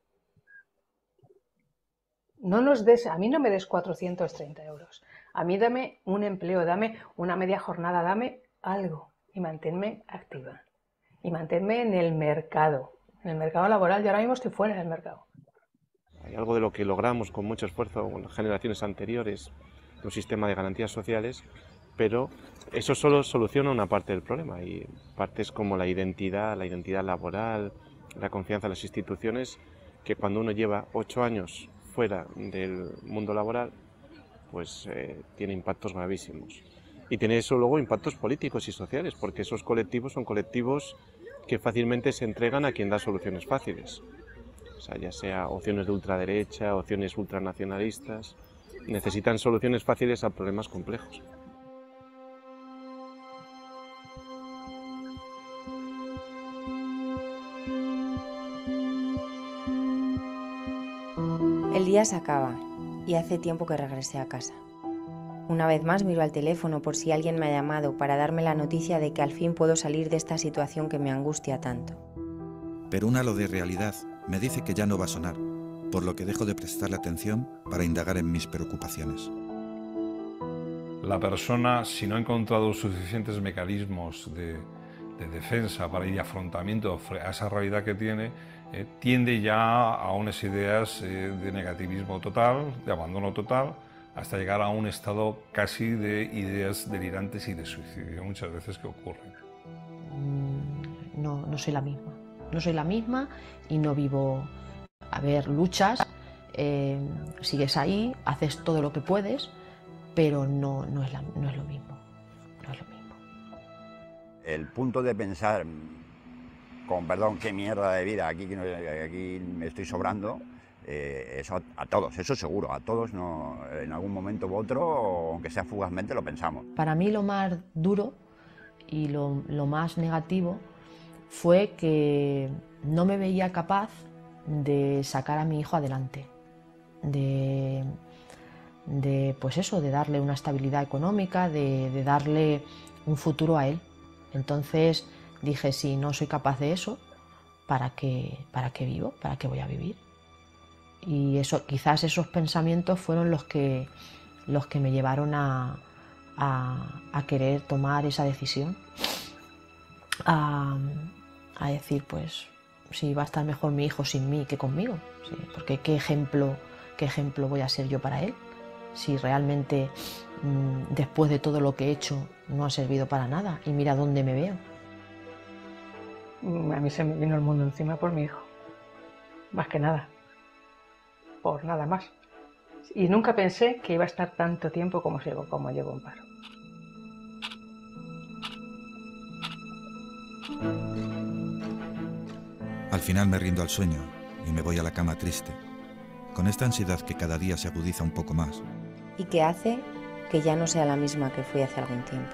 A mí no me des 430 euros. A mí dame un empleo, dame una media jornada, dame algo y manténme activa. Y manténme en el mercado laboral. Yo ahora mismo estoy fuera del mercado. Hay algo de lo que logramos con mucho esfuerzo con las generaciones anteriores, un sistema de garantías sociales, pero eso solo soluciona una parte del problema y partes como la identidad laboral, la confianza en las instituciones, que cuando uno lleva 8 años fuera del mundo laboral, pues tiene impactos gravísimos. Y tiene eso luego impactos políticos y sociales, porque esos colectivos son colectivos que fácilmente se entregan a quien da soluciones fáciles. O sea, ya sea opciones de ultraderecha, opciones ultranacionalistas, necesitan soluciones fáciles a problemas complejos. El día se acaba y hace tiempo que regresé a casa. Una vez más miro al teléfono por si alguien me ha llamado para darme la noticia de que al fin puedo salir de esta situación que me angustia tanto. Pero un halo de realidad me dice que ya no va a sonar, por lo que dejo de prestarle atención para indagar en mis preocupaciones. La persona, si no ha encontrado suficientes mecanismos de defensa para ir de afrontamiento a esa realidad que tiene, tiende ya a unas ideas de negativismo total, de abandono total, hasta llegar a un estado casi de ideas delirantes y de suicidio, muchas veces que ocurren. No soy la misma. No soy la misma y no vivo. A ver, luchas, sigues ahí, haces todo lo que puedes, pero no es lo mismo. No es lo mismo. El punto de pensar, con perdón, qué mierda de vida, aquí me estoy sobrando, Eso a todos, eso seguro, a todos no, en algún momento u otro, aunque sea fugazmente, lo pensamos. Para mí lo más duro y lo más negativo fue que no me veía capaz de sacar a mi hijo adelante, pues eso, de darle una estabilidad económica, de darle un futuro a él. Entonces dije, si no soy capaz de eso, ¿para qué vivo? ¿Para qué voy a vivir? Y eso, quizás esos pensamientos fueron los que me llevaron a querer tomar esa decisión, a decir, pues sí, va a estar mejor mi hijo sin mí que conmigo, sí, porque ¿qué ejemplo voy a ser yo para él? Si realmente después de todo lo que he hecho no ha servido para nada, y mira dónde me veo. A mí se me vino el mundo encima por mi hijo, más que nada, por nada más. Y nunca pensé que iba a estar tanto tiempo como llevo en paro. Al final me rindo al sueño y me voy a la cama triste, con esta ansiedad que cada día se agudiza un poco más. Y que hace que ya no sea la misma que fui hace algún tiempo.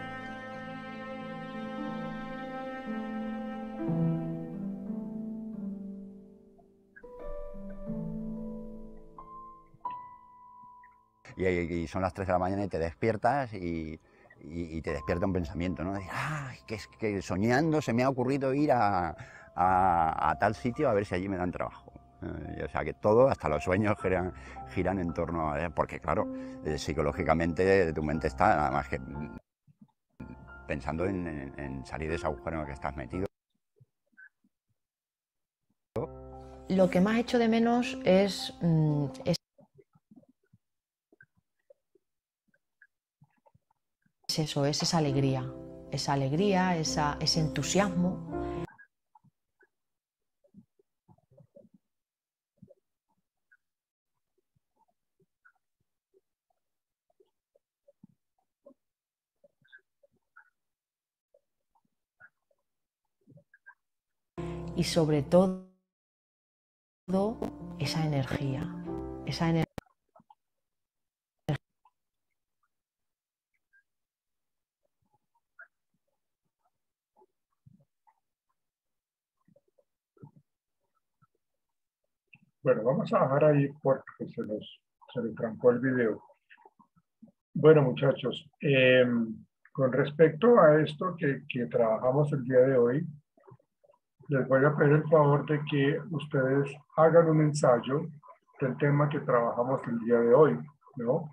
Y son las 3 de la mañana y te despiertas y te despierta un pensamiento, ¿no? De decir, que es que soñando se me ha ocurrido ir a tal sitio a ver si allí me dan trabajo. O sea que todo, hasta los sueños giran en torno a... Porque claro, psicológicamente tu mente está nada más que pensando en salir de ese agujero en el que estás metido. Lo que más echo de menos es eso, es esa alegría, ese entusiasmo. Y sobre todo, esa energía. Bueno, vamos a bajar ahí porque se le trancó el video. Bueno, muchachos, con respecto a esto que trabajamos el día de hoy, les voy a pedir el favor de que ustedes hagan un ensayo del tema que trabajamos el día de hoy, ¿no?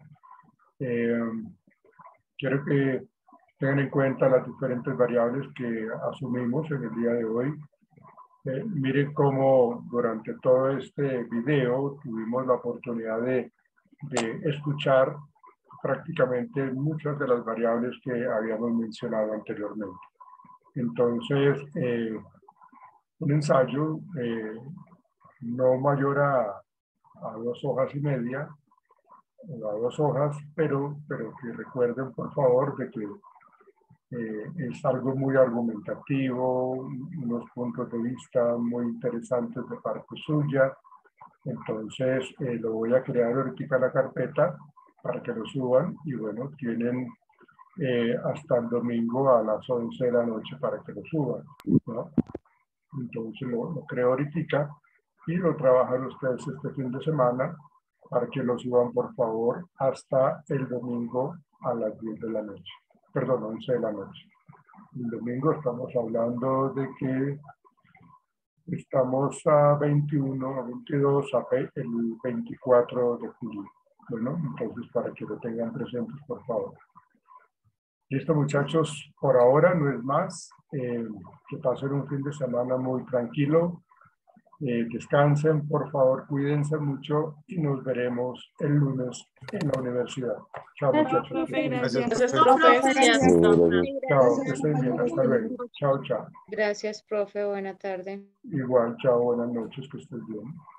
Quiero que tengan en cuenta las diferentes variables que asumimos en el día de hoy. Miren cómo durante todo este video tuvimos la oportunidad de escuchar prácticamente muchas de las variables que habíamos mencionado anteriormente. Entonces, un ensayo no mayor a 2 hojas y media, o a 2 hojas, pero que recuerden por favor de que es algo muy argumentativo, unos puntos de vista muy interesantes de parte suya. Entonces lo voy a crear ahorita en la carpeta para que lo suban y bueno, tienen hasta el domingo a las 11 de la noche para que lo suban, ¿no? Entonces lo creo ahorita y lo trabajan ustedes este fin de semana para que lo suban por favor hasta el domingo a las 10 de la noche. Perdón, 11 de la noche. El domingo estamos hablando de que estamos a 21, a 22, el 24 de julio. Bueno, entonces para que lo tengan presentes, por favor. Listo, muchachos, por ahora no es más. Que pasen un fin de semana muy tranquilo. Descansen, por favor, cuídense mucho y nos veremos el lunes en la universidad. Chao, muchachos. Gracias, profe. Chao, que estén bien. Hasta luego. Chao, chao. Gracias, profe. Buena tarde. Igual, chao, buenas noches, que estés bien.